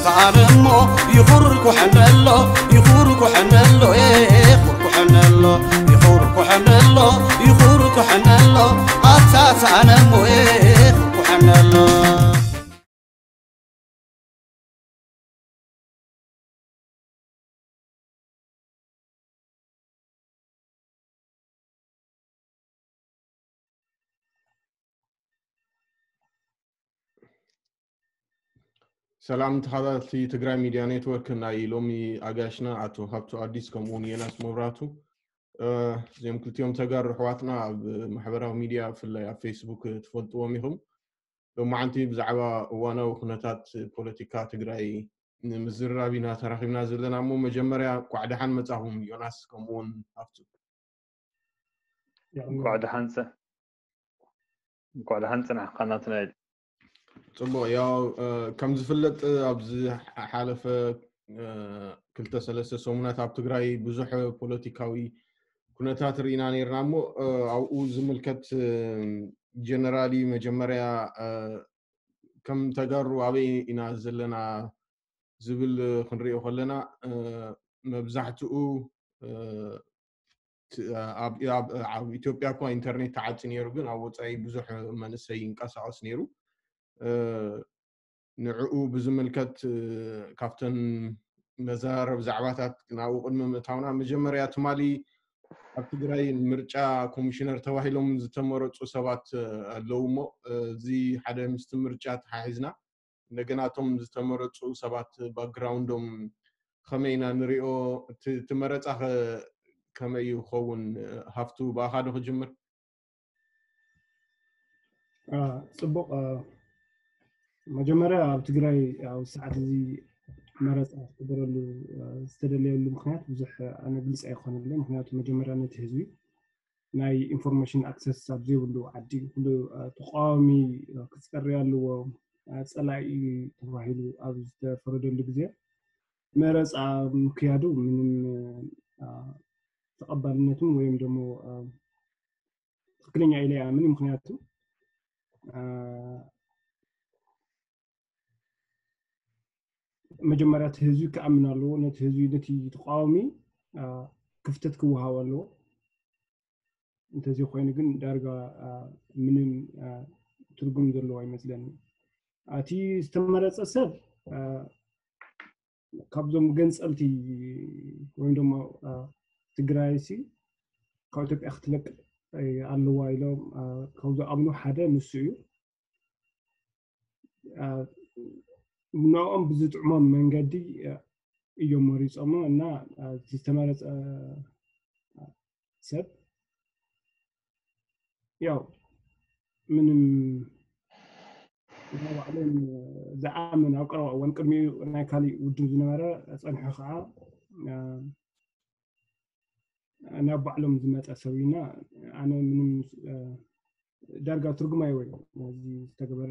تعلمو يخورك حنلو يخورك حنلو يخورك حنلو يخورك حنلو يخورك حنلو أساس علمو يخورك حنلو سلام تخاذلتي تجرا ميديا نتورك ناي لومي اغاشنا اتو هابتو اديس كومون يناس مبراتو زي ما قلت يوم تجار حواتنا بمحبراو ميديا في فيسبوك تفضلوا ميهم لما عندي بزعبا وانا وخناتات بوليتيكا تجراي مزرابينا تراخينا زلنا مو مجمريا قعدحان مصاهم يوناس كومون هابتو قعدحان قناتنا صبو يا كم زفلت ابز حالفه كلتا ثلاثه سومنات اب تግራይ ብዙሕ ፖለቲካዊ ኩነታት ሪና ነርናሞ አው ዝምልከት ጀነራሊ መጀመሪያ ከም ተጋሩ አበይ ኢና ዘለና ዝብል ክንሪኦ ከለና መብዛሕትኡ ኣብ ኢትዮጵያ እኮ ኢንተርኔት ተዓጽ ነይሩ ግን ኣብ ወጻኢ ብዙሕ መንሰይ ይንቀሳቀስ ነይሩ ንዕኡ ብዝምልከት ካፕተን መዛረብ ዛዕባታት ናው ቅድመ መታውና መጀመሪያ ትማሊ ኣብ ትግራይ ምርጫ ኮሚሽነር ተዋሂሎም ዝተመረጹ ሰባት ኣለውሞ እዚ ሓደ ምስቲ ምርጫ ተሓሒዝና እንደገናቶም ዝተመረጹ ሰባት ባክግራውንዶም ከመይና ንሪኦ ትመረጻ ከመይ ይኸውን ሃፍቱ ባኻዶ ክጅምር ጽቡቕ መጀመሪያ ኣብ ትግራይ ኣብ ሰዓት እዚ መረጻ ዝተደለየሉ ምክንያት ብዙሕ ኣነ ግልጽ ኣይኮነልን ምክንያቱ መጀመሪያ ነቲ ህዝቢ ናይ ኢንፎርሜሽን ኣክሰስ ኣብ ዘይብሉ ዓዲ ኩሉ ተቃዋሚ ክፅሪ ኣለዎ ፀላኢ ተባሂሉ ኣብ ዝተፈረደሉ ግዜ መረጻ ምክያዱ ምንም ተቀባልነቱም ወይም ደግሞ ትክክለኛ ኢለያ ምንም ምክንያቱ መጀመሪያ ህዝቢ ከአምን አለው ነቲ ህዝቢ ነቲ ተቃዋሚ ክፍተት ክውሃብ አለው እንተዚህ ኮይኑ ግን ዳርጋ ምንም ትርጉም ዘለዎ አይመስለኝ አቲ ዝተመረጸ ሰብ ካብዞም ገንጸልቲ ወይ ደግሞ ትግራይሲ ካብ ኢትዮጵያ ክትለቅ ኣለዋ ኢሎም ካብዞ ኣብኑ ሓደ ንሱ እዩ نوعاً بزطعماً من قدي يوم مريض أما أن تستمرت سب ياو من وعلين زعامن أقرأ وانكرمي ناكالي وجود نمرة أصنح خاء أنا بعلم زمات أسوينا أنا من درجة ترجمة يوي هذه استقبل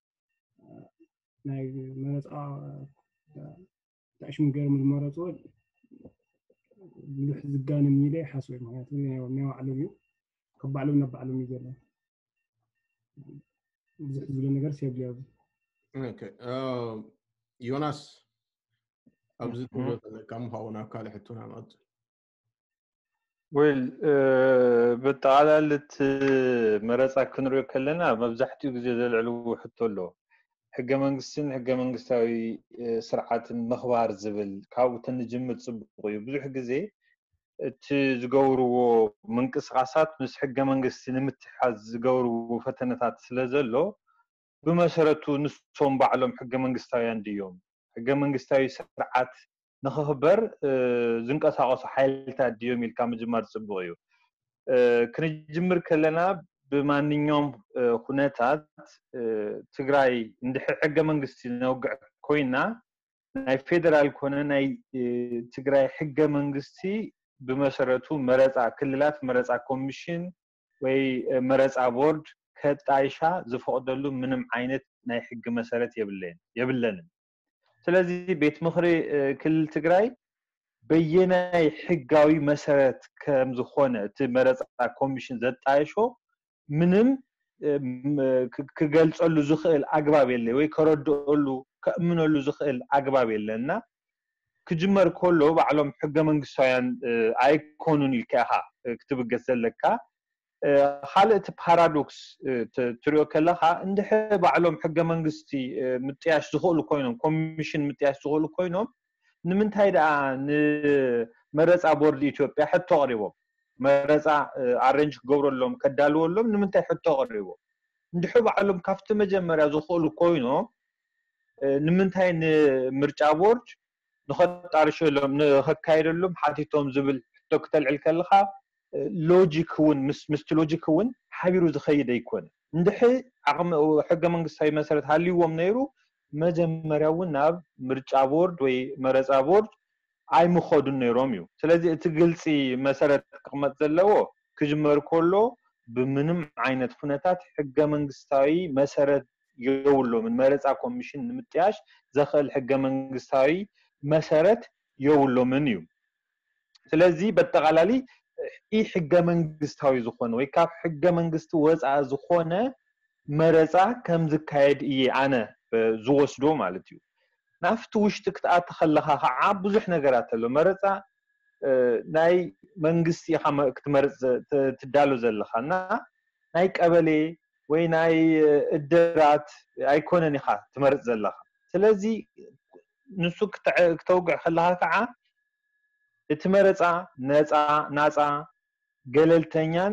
ናይ መረጻ ታሽም ገርም ዝመረጾ ብዙሕ ዝጋነን ኢለ ሓስበ ማለት ነው ዓለም እዩ ከባዕሎም ነባዕሎም ይገለ ብዙሕ ዝብለ ነገር ሲያብያው ኦኬ ዮናስ ኣብዚ ተወለ ከም ሆና ካለ ሕቱና ማለት ወል በጣላልት መረጻ ክንሪዮ ከለና መብዛሕትኡ ግዜ ዘልዕሉ ሕቶሎ ሕገ መንግስታዊ ስርዓትን መኽባር ዝብል ካብኡ ተንጅምር ጽቡቕ እዩ ብዙሕ ግዜ እቲ ዝገብርዎ ምንቅስቓሳት ምስ ሕገ መንግስቲ ንምትሓዝ ዝገብርዎ ፈተነታት ስለዘሎ ብመሰረቱ ንሶም ባዕሎም ሕገ መንግስታውያን ድዮም ሕገ መንግስታዊ ስርዓት ንኽኽበር ዝንቀሳቐሱ ሓይልታት ድዮም ኢልካ ምጅማር ጽቡቕ እዩ ክንጅምር ከለና بمانيوم خناتات تجراي عند حاجة منجستي نوجع كوينا ناي فيدرال كونا ناي تجراي حاجة منجستي بمسارته مرزع كللات مرزع كوميشن وي مرزع بورد كتعيشة زفقدلو منم عينت ناي حاجة مسارات يبلن سلازي بيت مخري كل تجراي بينا حاجاوي مسارات كمزخونة تمرزع كوميشن زت عايشو منم كجلس أولو زخيل أقرب يلي ويكردو أولو ከእምነሉ ዝኽእል አግባብ የለና ክጅመር ኮሎ ባዕሎም ሕገ መንግስታውያን አይኮኑን ኢልካኻ ክትብገስ ዘለካ خالت ፓራዶክስ ትሪኦ ከለኻ እንድሕ ባዕሎም ሕገ መንግስቲ ምጥያሽ ዝኽእሉ ኮይኖም ኮሚሽን ምጥያሽ ዝኽእሉ ኮይኖም ንምንታይ ደኣ ንመረፃ ቦርድ ኢትዮጵያ ሕቶ ቀሪቦም መረፃ አሬንጅ ክገብረሎም ከዳልወሎም ንምንታይ ሕቶ ቀሪቦም እንድሕ ባዕሎም ካፍቲ መጀመርያ ዝኽእሉ ኮይኖም ንምንታይ ንምርጫ ቦርድ ንኸጣርሸሎም ንኸካይደሎም ሓቲቶም ዝብል ሕቶ ክተልዕል ከለኻ ሎጂክ ውን ምስ ሎጂክ ውን ሓቢሩ ዝኸይድ ኣይኮነ እንድሕ ዓቕሚ ሕገ መንግስታዊ መሰረት ሃልይዎም ነይሩ መጀመርያ ውን ናብ ምርጫ ቦርድ ወይ መረፃ ቦርድ ኣይምኸዱን ነይሮም እዩ ስለዚ እቲ ግልፂ መሰረት ክቕመጥ ዘለዎ ክጅመር ከሎ ብምንም ዓይነት ኩነታት ሕገ መንግስታዊ መሰረት የብሎምን መረፃ ኮሚሽን ንምጥያሽ ዘኽእል ሕገ መንግስታዊ መሰረት የብሎምን እዩ ስለዚ በጠቃላሊ ኢ ሕገ መንግስታዊ ዝኾነ ወይ ካብ ሕገ መንግስቲ ወፃእ ዝኾነ መረፃ ከም ዝካየድ እየ ኣነ ዝወስዶ ማለት እዩ ናፍቲ ውሽጢ ክትኣት ከለኻ ከዓ ብዙሕ ነገራት ኣሎ መረፃ ናይ መንግስቲ ኢኻ ክትመርፅ ትዳሎ ዘለኻና ናይ ቀበሌ ወይ ናይ እድራት ኣይኮነን ኢኻ ትመርፅ ዘለኻ ስለዚ ንሱ ክተውግዕ ከለኻ ከዓ እቲ መረፃ ናፃ ገለልተኛን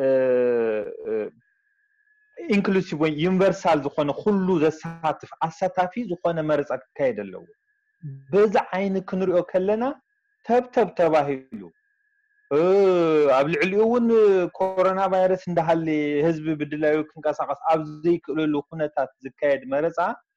ኢንክሉሲቭ ወይ ዩኒቨርሳል ዝኾነ ኩሉ ዘሳትፍ ኣሳታፊ ዝኾነ መረፃ ክካየድ ኣለዎ በዛ ዓይኒ ክንሪኦ ከለና ተብተብ ተባሂሉ ኣብ ልዕሊኡ ውን ኮሮና ቫይረስ እንዳሃለ ህዝቢ ብድላዩ ክንቀሳቀስ ኣብ ዘይክእለሉ ኩነታት ዝካየድ መረፃ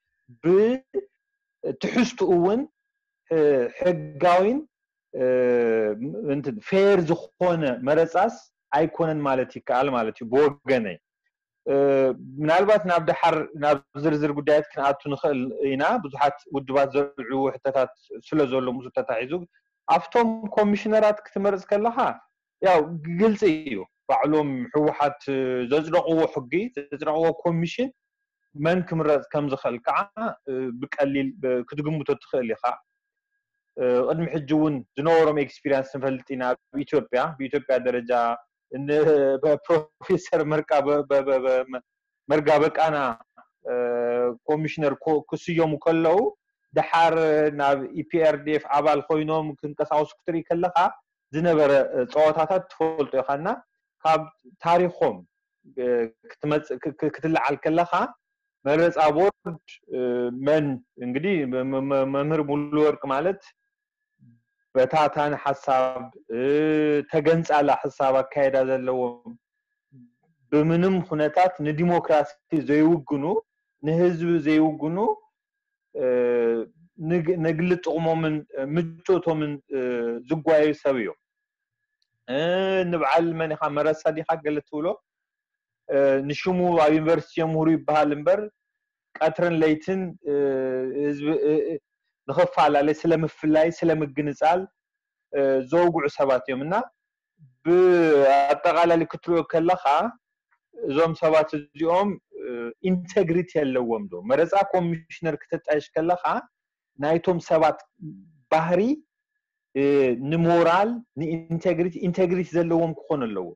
ብትሕዝትኡ ውን ሕጋዊን እንትን ፌር ዝኾነ መረፃስ ኣይኮነን ማለት ይከኣል ማለት እዩ ብወገነይ ምናልባት ናብ ድሓር ናብ ዝርዝር ጉዳያት ክንኣቱ ንኽእል ኢና ብዙሓት ውድባት ዘልዕሉ ሕተታት ስለ ዘሎ ምስ ተታሒዙ ኣፍቶም ኮሚሽነራት ክትመርፅ ከለኻ ያው ግልፂ እዩ ባዕሎም ሕወሓት ዘፅደቕዎ ሕጊ ዘፅደቕዎ ኮሚሽን መን ክምረፅ ከም ዝኽእል ከዓ ብቀሊል ክትግምቶ ትኽእል ኢኻ ቅድሚ ሕጂ ውን ዝነበሮም ኤክስፒሪየንስ ንፈልጥ ኢና በኢትዮጵያ ደረጃ ፕሮፌሰር መርጋ በቃና ኮሚሽነር ክስዮሙ ከለው ድሓር ናብ ኢፒአርዲኤፍ ኣባል ኮይኖም ክንቀሳቀሱ ክትርኢ ከለኻ ዝነበረ ፀዋታታት ትፈልጦ ኢኻና ካብ ታሪኾም ክትለዓል ከለኻ መረፃ ቦርድ መን እንግዲህ መምህር ሙሉ ወርቅ ማለት በታታን ሐሳብ ተገንጻላ ሐሳብ አካይዳ ዘለዎም በምንም ሁነታት ንዲሞክራሲ ዘይውግኑ ንህዝብ ዘይውግኑ ነግል ጥቅሞምን ምጮቶምን ዝጓዩ ሰብዮ ንብዓል መንኻ መረሳ ዲኻ ገለትብሎ ንሽሙ ኣብ ዩኒቨርሲቲ ምሁሩ ይባሃል እንበር ቀትርን ለይትን ህዝብ ንኸፋላለይ ስለምፍላይ ስለምግንጻል ዘውጉዕ ሰባት እዮምና ብኣጠቃላሊ ክትሪኦ ከለኻ እዞም ሰባት እዚኦም ኢንቴግሪቲ የለዎም ዶ መረፃ ኮሚሽነር ክትጣይሽ ከለኻ ናይቶም ሰባት ባህሪ ንሞራል ንኢንቴግሪቲ ዘለዎም ክኾኑ ኣለዎ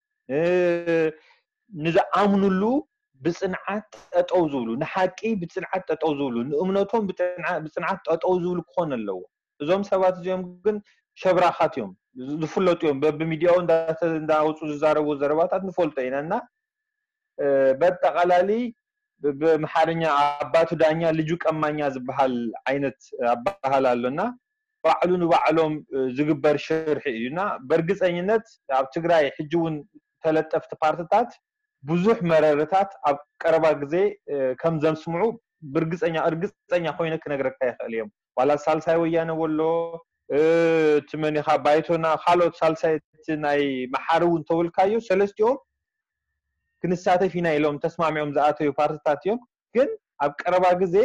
ንዝኣምኑሉ ብጽንዓት ጠጠው ዝብሉ ንሓቂ ብጽንዓት ጠጠው ዝብሉ ንእምነቶም ብጽንዓት ጠጠው ዝብሉ ክኾኑ ኣለዎ እዞም ሰባት እዚኦም ግን ሸብራኻት እዮም ዝፍለጡ እዮም በሚዲያው እንዳውፁ ዝዛረቡ ዘረባታት ንፈልጦ ኢናና በጠቃላሊ በመሓርኛ አባቱ ዳኛ ልጁ ቀማኛ ዝብሃል ዓይነት አባሃል አለና ባዕሉ ንባዕሎም ዝግበር ሽርሕ እዩና በርግፀኝነት ኣብ ትግራይ ሕጂውን ተለጠፍቲ ፓርቲታት ብዙሕ መረረታት ኣብ ቀረባ ግዜ ከም ዘምስምዑ እርግፀኛ ኮይነ ክነግረካ ይኽእል እዮም ዋላ ሳልሳይ ወያነ ወሎ ትመኒኻ ባይቶና ካልኦት ሳልሳይ ናይ መሓሩን ተወልካዮ ሰለስቲኦም ክንሳተፍ ኢና ኢሎም ተስማሚዖም ዝኣተዩ ፓርቲታት እዮም ግን ኣብ ቀረባ ግዜ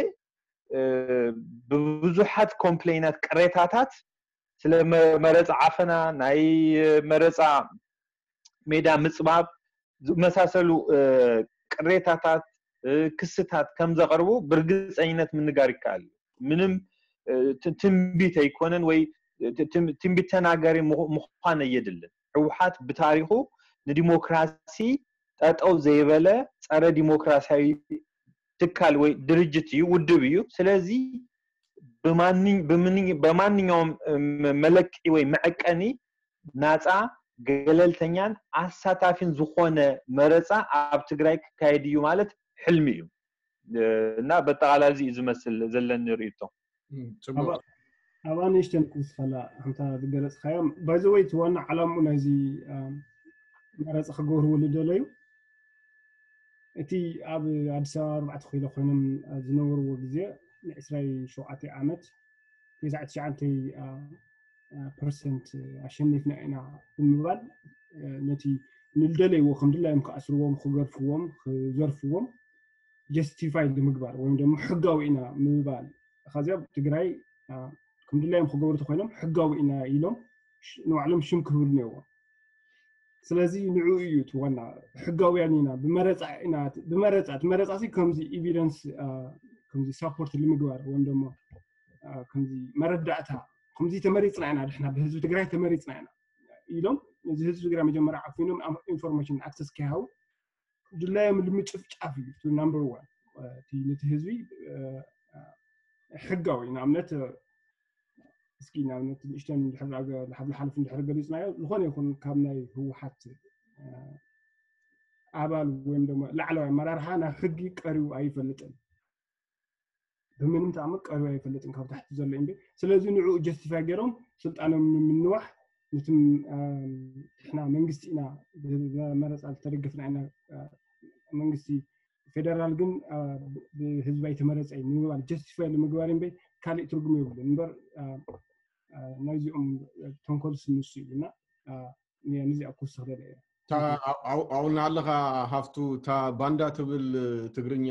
ብዙሓት ኮምፕሌይናት ቅሬታታት ስለ መረፃ ዓፈና ናይ መረፃ ሜዳ ምጽባብ መሳሰሉ ቅሬታታት ክስታት ከም ዘቀርቡ ብርግጸኝነት ምንጋር ይካል ምንም ትንቢት አይኮነን ወይ ትንቢት ተናጋሪ ምዃን የድልን ህወሓት በታሪኹ ለዲሞክራሲ ጠጠው ዘይበለ ጸረ ዲሞክራሲያዊ ትካል ወይ ድርጅት ይውድብ እዩ ስለዚህ በማንኛውም መለቂ ወይ መዕቀኒ ናጻ ገለልተኛን አሳታፊን ዝኾነ መረጻ ኣብ ትግራይ ካይድዩ ማለት ሕልሚ እዩ እና በጠቃላዚ ዝመስል ዘለን ሪእቶ አባን ይሽተንኩስ ፈላ አንተ በገለጽ ኸያም ባይዘወይ ተዋና ዓላሙ ናዚ መረጻ ከጎሩ ለደለዩ እቲ ኣብ አዲስ አበባ 4 ኪሎ ኮይኖም ዝነበሩ ግዜ ንእስራኤል 7 ዓመት 99% አሸንፍና ኢና ብምባል ነቲ ንልደለይዎ ከምድላይም ከአስርዎም ከገርፍዎም ከዘርፍዎም ጀስቲፋይ ንምግባር ወይም ደግሞ ሕጋዊ ኢና ምባል ከዚያ ትግራይ ከምድላይም ከገበሩ ተኮይኖም ሕጋዊ ኢና ኢሎም ንባዕሎም ሽም ክህሉ ነይዎ ስለዚ ንዑ እዩ ትወና ሕጋዊያን ኢና ብመረጻ ከምዚ ኤቪደንስ ከምዚ ሰፖርት ንምግባር ወይም ደግሞ ከምዚ መረዳእታ ከምዚ ተመሪጽና ኢና ድሕና በህዝቢ ትግራይ ተመሪጽና ኢና ኢሎም እዚ ህዝቢ ትግራይ መጀመርያ ዓፊኖም ኢንፎርሜሽን አክሰስ ከያው ድላይም ልምጭፍጫፍ እዩ ቱ ነምበር 1 እቲ ነቲ ህዝቢ ሕጋዊ ናምነት እስኪ ናምነት እሽተን ድሕራገ ለሐልፍ እንድሕር ገሊጽናዮ ዝኾነ ይኹን ካብ ናይ ህወሓት አባል ወይም ደግሞ ላዕለዋይ መራርሓ ናብ ሕጊ ቀሪቡ አይፈልጥን በምንም ተአምር ቀሪቡ አይፈልጥን ካብ ታሕቲ ዘሎ እንዴ ስለዚህ ንዑ ጀስቲፋይ ገሮም ስልጣኖም ምንዋሕ ነትም احنا መንግስቲና መረጻ ተደግፍና ኢና መንግስቲ ፌደራል ግን በህዝባዊ ተመረጻ ይምባል ጀስቲፋይ ለመግባር እንዴ ካሊ ትርጉም ይብልን እንበር ናይዚኦም ተንኮልስ ንሱይና የንዚ አኩስ ተደለ አሁን አለኻ ሀፍቱ ታ ባንዳ ትብል ትግርኛ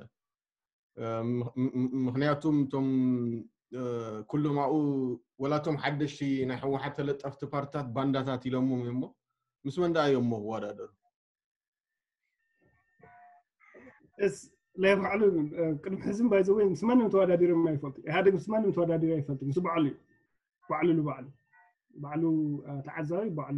ምክንያቱም ቶም ኩሎም አው ወላቶም ሓደሽቲ ናይ ህወሓት ተለጠፍቲ ፓርቲታት ባንዳታት ኢሎሞም እሞ ምስ መንዳ እዮም ወዳደሩ እስ ለባዕሉ ቅድም ሕዝም ባይዘወይ ስማንም ተወዳዲሩ ማይፈልጥ ኢህአዴግ ስማንም ተወዳዲሩ አይፈልጥ ምስ ባዕሉ ባዕሉ ተዓዛዊ ባዕሉ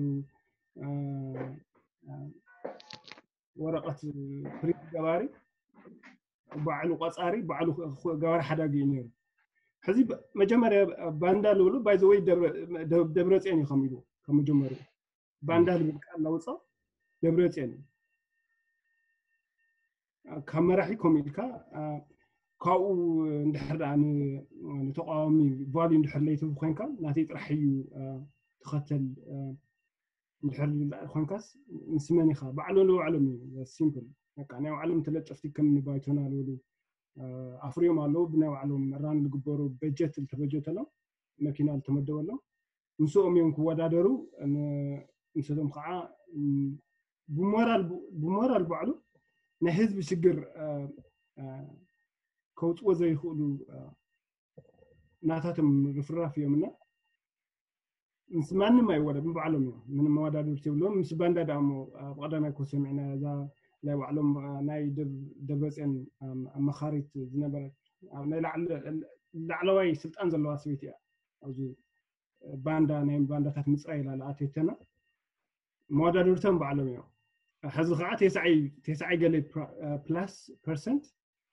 ወረቀት ፍሪድ ገባሪ ባዕሉ ቆጻሪ ባዕሉ ገባሪ ሓዳጊ ነይሩ ሕዚ መጀመርያ ባንዳ ለሉ ባይዘወይ ደብረጽዮን ይኸሚሉ ከመጀመሩ ባንዳ ልብቃል ለውጻ ደብረጽዮን ካሜራሒ ኮሚልካ ካኡ እንድሕርዳን ንተቃዋሚ ቫልዩ እንድሕርለይቱ ኮይንካ ናተይ ጥራሕዩ ተኸተል እንድሕር ኮይንካስ ንስመኒኻ ባዕሉ ዓለም ሲምፕል በቃ ናይ ዓለም ተለጠፍቲ ከም ባይቶና ለሉ አፍሪዮም አለው ብናይ ዓለም ራን ልግበሩ በጀት ተበጀተለው መኪና ተመደበለው ንሶም እዮም ክወዳደሩ ንሰቶም ከዓ ብሞራል ባዕሉ ናይ ህዝብ ችግር ከውጽዎ ዘይኽእሉ ናታቶም ርፍራፍ እዮምና ምስ ማንም አይወዳደሩም ባዕሎም ምንም መወዳደር ትብሎም ምስ ባንዳ ዳሞ ቀዳማይ ኮሰሚዕና ዛ ላይ ባዕሎም ናይ ደብረጽዮን መኻሪት ዝነበረ ናይ ላዕለዋይ ስልጣን ዘለዋ ሰበይቲ ኣብዚ ባንዳ ናይ ባንዳታት ምጽራይ ላኣተተና መወዳደርቶም ባዕሎም እዮም ሕዚ ከዓ ተሳዓይ ገለ ፕላስ ፐርሰንት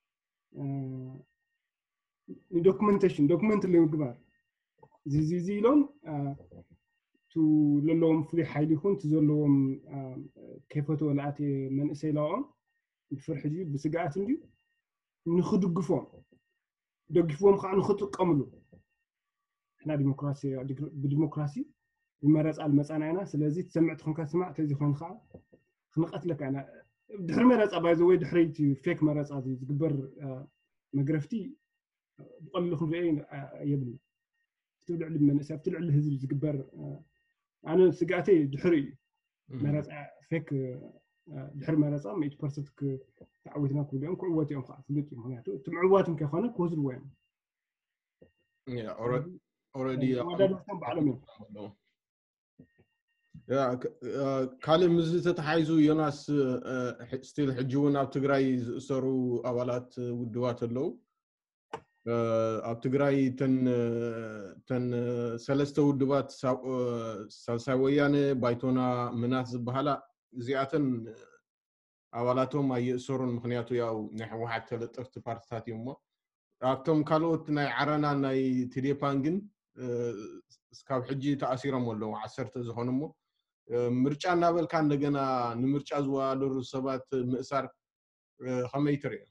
ዶክመንት ለምግባር ዚዚ ኢሎም ቱ ለሎም ፍሊ ሓይሊ ይኹን ትዘለዎም ከይፈቶ ለኣት መንእሰይ ላኦም ብፍርሕጂ ብስጋኣት እንዲ ንኽድግፎም ደግፎም ከዓ ንኽጥቀምሉ እሕና ብዲሞክራሲ ብመረጻ ልመጻና ኢና ስለዚ ትሰምዕት ኮንካ ስማዕ ተዚ ኮይን ከዓ خنقتلك انا دحر مرصا بايزوي دحريت فيك مرصا ዝግበር መግረፍቲ بقلخ رأي يبني تبلع لمنسى تبلع الهزب ዝግበር انا سقاتي دحري مرصا فيك دحر مرصا 100% تعودنا كلهم قوتهم خاص لطي معناته تمعواتهم كخونه كوزل وين already بعلمهم كالي مزت تحايزو يوناس ستيل حجون اب تግራይ ዝእሰሩ አባላት ውድዋት አለው ኣብ ትግራይ ተን ሰለስተ ውድባት ሳልሳይ ወያነ ባይቶና ምናት ዝበሃላ እዚኣተን አባላቶም ኣይእሰሩን ምክንያቱ ያው ናይ ሕወሓት ተለጠፍቲ ፓርቲታት እዮም ኣብቶም ካልኦት ናይ ዓረና ናይ ትዴፓን ግን እስካብ ሕጂ ተኣሲሮም ኣለው 10 ዝኾኑሞ ምርጫ እናበልካ እንደገና ንምርጫ ዝዋለሩ ሰባት ምእሳር ከመይ ትሪኦ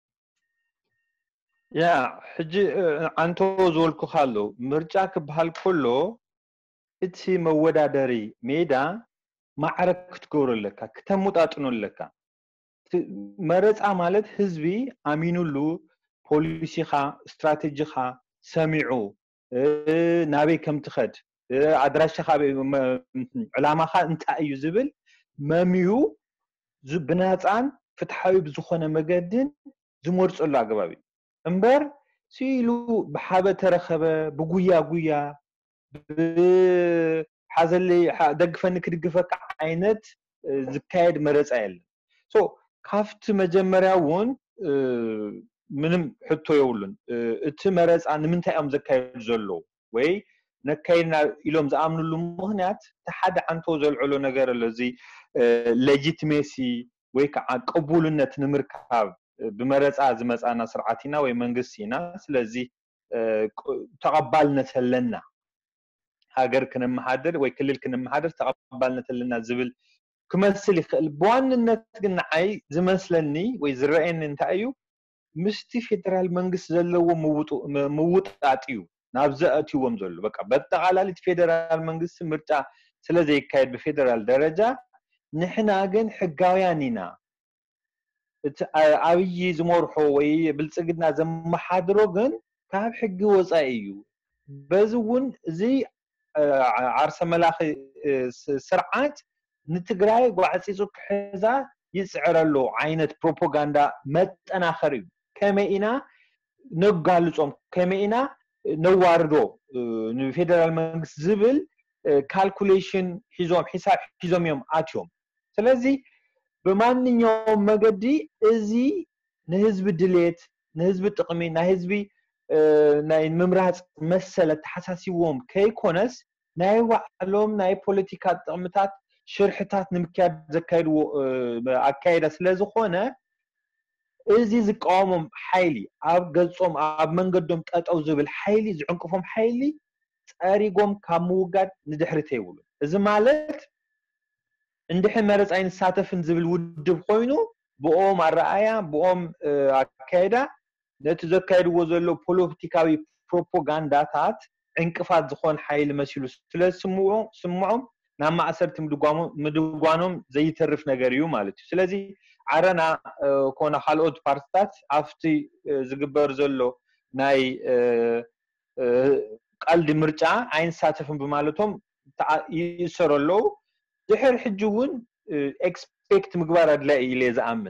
ያ ሕጂ አንቶ ዝወልኩ ካሉ ምርጫ ክበሃል ኮሎ እቲ መወዳደሪ ሜዳ ማዕረክ ክትገብረለካ ክተሙጣጥኖለካ መረፃ ማለት ህዝቢ ኣሚኑሉ ፖሊሲኻ ስትራቴጂኻ ሰሚዑ ናበይ ከም ትኸድ አድራሻኻ ዕላማኻ እንታይ እዩ ዝብል መሚዩ ብናፃን ፍትሓዊ ብዝኾነ መገድን ዝመርፀሉ ኣገባብ እምበር ሲሉ ብሓበ ተረኸበ ብጉያ ሓዘለይ ደግፈኒ ክድግፈካ ዓይነት ዝካየድ መረፃ የለን ሶ ካፍቲ መጀመርያውን ምንም ሕቶ የውሉን እቲ መረፃ ንምንታይ እዮም ዘካየዱ ዘሎ ወይ ነካይና ኢሎም ዝኣምኑሉ ምክንያት ተሓደ አንቶ ዘልዕሎ ነገር ኣለዚ ሌጂቲሜሲ ወይ ከዓ ቅቡልነት ንምርካብ ብመረፃ ዝመፃና ስርዓቲና ወይ መንግስቲና ስለዚ ተቀባልነት ኣለና ሃገር ክንመሓደር ወይ ክልል ክንመሓደር ተቀባልነት ኣለና ዝብል ክመስል ይኽእል በዋንነት ግን ንዓይ ዝመስለኒ ወይ ዝረአየኒ እንታይ እዩ ምስቲ ፌደራል መንግስት ዘለዎ ምውጣጥዩ ናብ ዘአትይዎም ዘሎ በቃ በጠቃላሊት ፌደራል መንግስት ምርጫ ስለዘይካየድ በፌደራል ደረጃ ንሕና ግን ሕጋውያን ኢና ኣብይ ዝመርሖ ወይ ብልጽግና ዘመሓድሮ ግን ካብ ሕጊ ወፃኢ እዩ በዝውን እዚ ዓርሰ መላኺ ስርዓት ንትግራይ ጓዕፂፁ ክሕዛ ይጽዕረሉ ዓይነት ፕሮፓጋንዳ መጠናኸር እዩ ከመይና ነጋልጾም ከመይና ነዋርዶ ንፌደራል መንግስት ዝብል ካልኩሌሽን ሒዞም ሒሳብ ሒዞም እዮም ኣትዮም ስለዚ በማንኛውም መገዲ እዚ ንህዝቢ ድሌት ንህዝቢ ጥቅሚ ናይ ህዝቢ ናይ ምምራጽ መሰለ ተሓሳሲቦም ከይኮነስ ናይ ዋዕሎም ናይ ፖለቲካ ጥቅምታት ሽርሕታት ንምክያድ ዘካይድዎ ኣካይዳ ስለዝኾነ እዚ ዝቃወሞም ሓይሊ ኣብ ገጾም ኣብ መንገዶም ጠጠው ዝብል ሓይሊ ዝዕንቅፎም ሓይሊ ጸሪጎም ካብ ምውጋድ ንድሕሪት ይብሉ እዚ ማለት እንድሕር መረፃይ ንሳተፍን ዝብል ውድብ ኮይኑ ብኦም ኣረኣያ ብኦም ኣካይዳ ነቲ ዘካይድዎ ዘሎ ፖለቲካዊ ፕሮፓጋንዳታት ዕንቅፋት ዝኾን ሓይሊ መሲሉ ስለዝስምዖም ናብ ማእሰርቲ ምድጓኖም ዘይተርፍ ነገር እዩ ማለት እዩ ስለዚ ዓረና ኮነ ካልኦት ፓርቲታት ኣፍቲ ዝግበር ዘሎ ናይ ቀልዲ ምርጫ ኣይንሳተፍን ብማለቶም ይሰረሉ ድሕር ሕጂውን ኤክስፔክት ምግባር ኣድላይ ኢለ ዝኣምን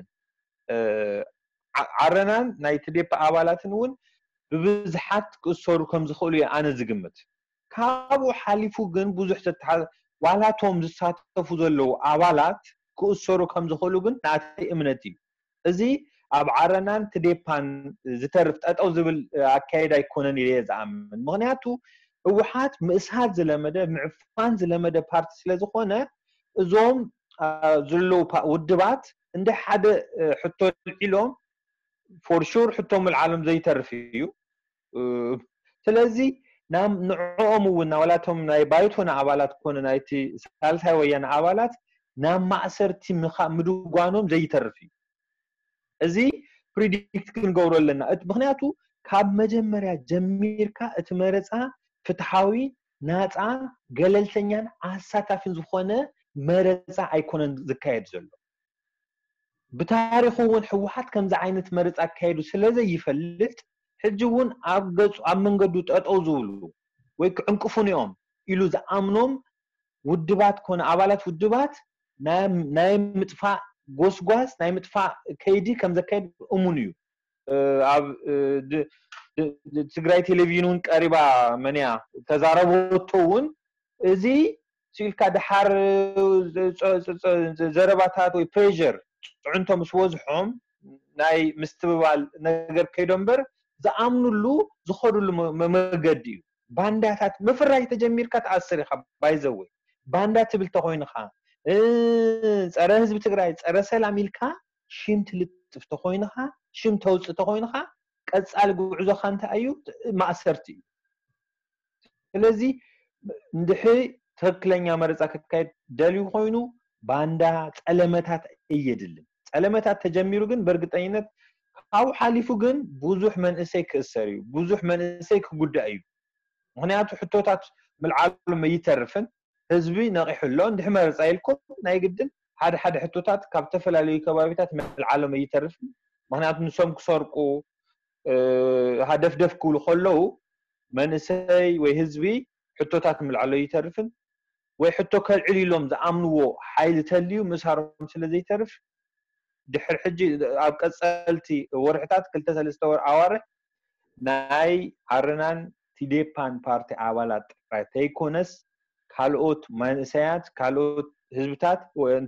ዓረናን ናይ ትዴፓ ኣባላትን እውን ብብዝሓት ክእሰሩ ከም ዝኽእሉ ኣነ ዝግምት ካብኡ ሓሊፉ ግን ብዙሕ ዋላቶም ዝሳተፉ ዘለው ኣባላት ክእሰሩ ከም ዝኽእሉ ግን ናተይ እምነት እዩ እዚ ኣብ ዓረናን ትዴፓን ዝተርፍ ጠጠው ዝብል ኣካይዳ ኣይኮነን ኢለ ዝኣምን ምክንያቱ ህወሓት ምእሳት ዝለመደ ምዕፋን ዝለመደ ፓርቲ ስለዝኾነ እዞም ዘለው ውድባት እንደ ሓደ ሕቶ ኢሎም ፎር ሹር ሕቶም العالم ዘይተርፍ እዩ ስለዚ ናም ንዕኦም እውን ናውላቶም ናይ ባይቶና ኣባላት ኮነ ናይቲ ሳልሳይ ወያነ ኣባላት ናብ ማእሰርቲ ምድጓኖም ዘይተርፍ እዩ እዚ ፕሪዲክት ክንገብሮ ኣለና ምክንያቱ ካብ መጀመርያ ጀሚርካ እቲ መረፃ ፍትሓዊ ናፃ ገለልተኛን ኣሳታፊን ዝኾነ መረፃ ኣይኮነን ዝካየድ ዘሎ ብታሪኹ እውን ህወሓት ከምዚ ዓይነት መረፃ ካይዱ ስለዘይፈልጥ ሕጂ እውን ኣብ ገጹ ኣብ መንገዱ ጠጠው ዝብሉ ወይ ክዕንቅፉን እዮም ኢሉ ዝኣምኖም ውድባት ኮነ ኣባላት ውድባት ናይ ምጥፋእ ጎስጓስ ናይ ምጥፋእ ከይዲ ከም ዘካይድ እሙን እዩ ኣብ ትግራይ ቴሌቪዥን ቀሪባ መንያ ተዛረበቶ እውን እዚ ሲልካ ድሓር ዘረባታት ወይ ፕሬዠር ፅዕንቶም ስወዝሖም ናይ ምስትብባል ነገር ከይዶምበር ዝኣምኑሉ ዝኸዱሉ መገዲ እዩ ባንዳታት ምፍራይ ተጀሚርካ ተኣስር ኢኻ ባይዘወይ ባንዳ ትብል ተኾይንኻ ፀረ ህዝቢ ትግራይ ፀረ ሰላም ኢልካ ሽም ትልጥፍ ተኾይንኻ ሽም ተውፅእ ተኾይንኻ ቀፃሊ ጉዕዞኻ እንታይ እዩ ማእሰርቲ እዩ ስለዚ እንድሕሪ ትክክለኛ መረፃ ክካየድ ደልዩ ኮይኑ ባንዳ ፀለመታት እየድልን ፀለመታት ተጀሚሩ ግን በእርግጠኝነት ካብኡ ሓሊፉ ግን ብዙሕ መንእሰይ ክእሰር እዩ ብዙሕ መንእሰይ ክጉዳእ እዩ ምክንያቱ ሕቶታት ምልዓሎም ይተርፍን ህዝቢ ነቂሕሎ እንድሕር መረፃ ኢልኩም ናይ ግድን ሓደ ሓደ ሕቶታት ካብ ተፈላለዩ ከባቢታት ምልዓሎም ይተርፍን ምክንያቱ ንሶም ክሰርቁ ሃደፍደፍ ክብሉ ከለዉ መንእሰይ ወይ ህዝቢ ሕቶታት ምልዓሎ ይተርፍን ወይ ሕቶ ከልዕል ኢሎም ዝኣምንዎ ሓይሊ ተልዩ ምሳሮም ስለዘይተርፍ ድሕር ሕጂ ኣብ ቀፀልቲ ወርሕታት 2-3 ኣዋርሕ ናይ ዓረናን ቲዴፓን ፓርቲ ኣባላት ጥራይ ተይኮነስ ካልኦት መንእሰያት ካልኦት ህዝብታት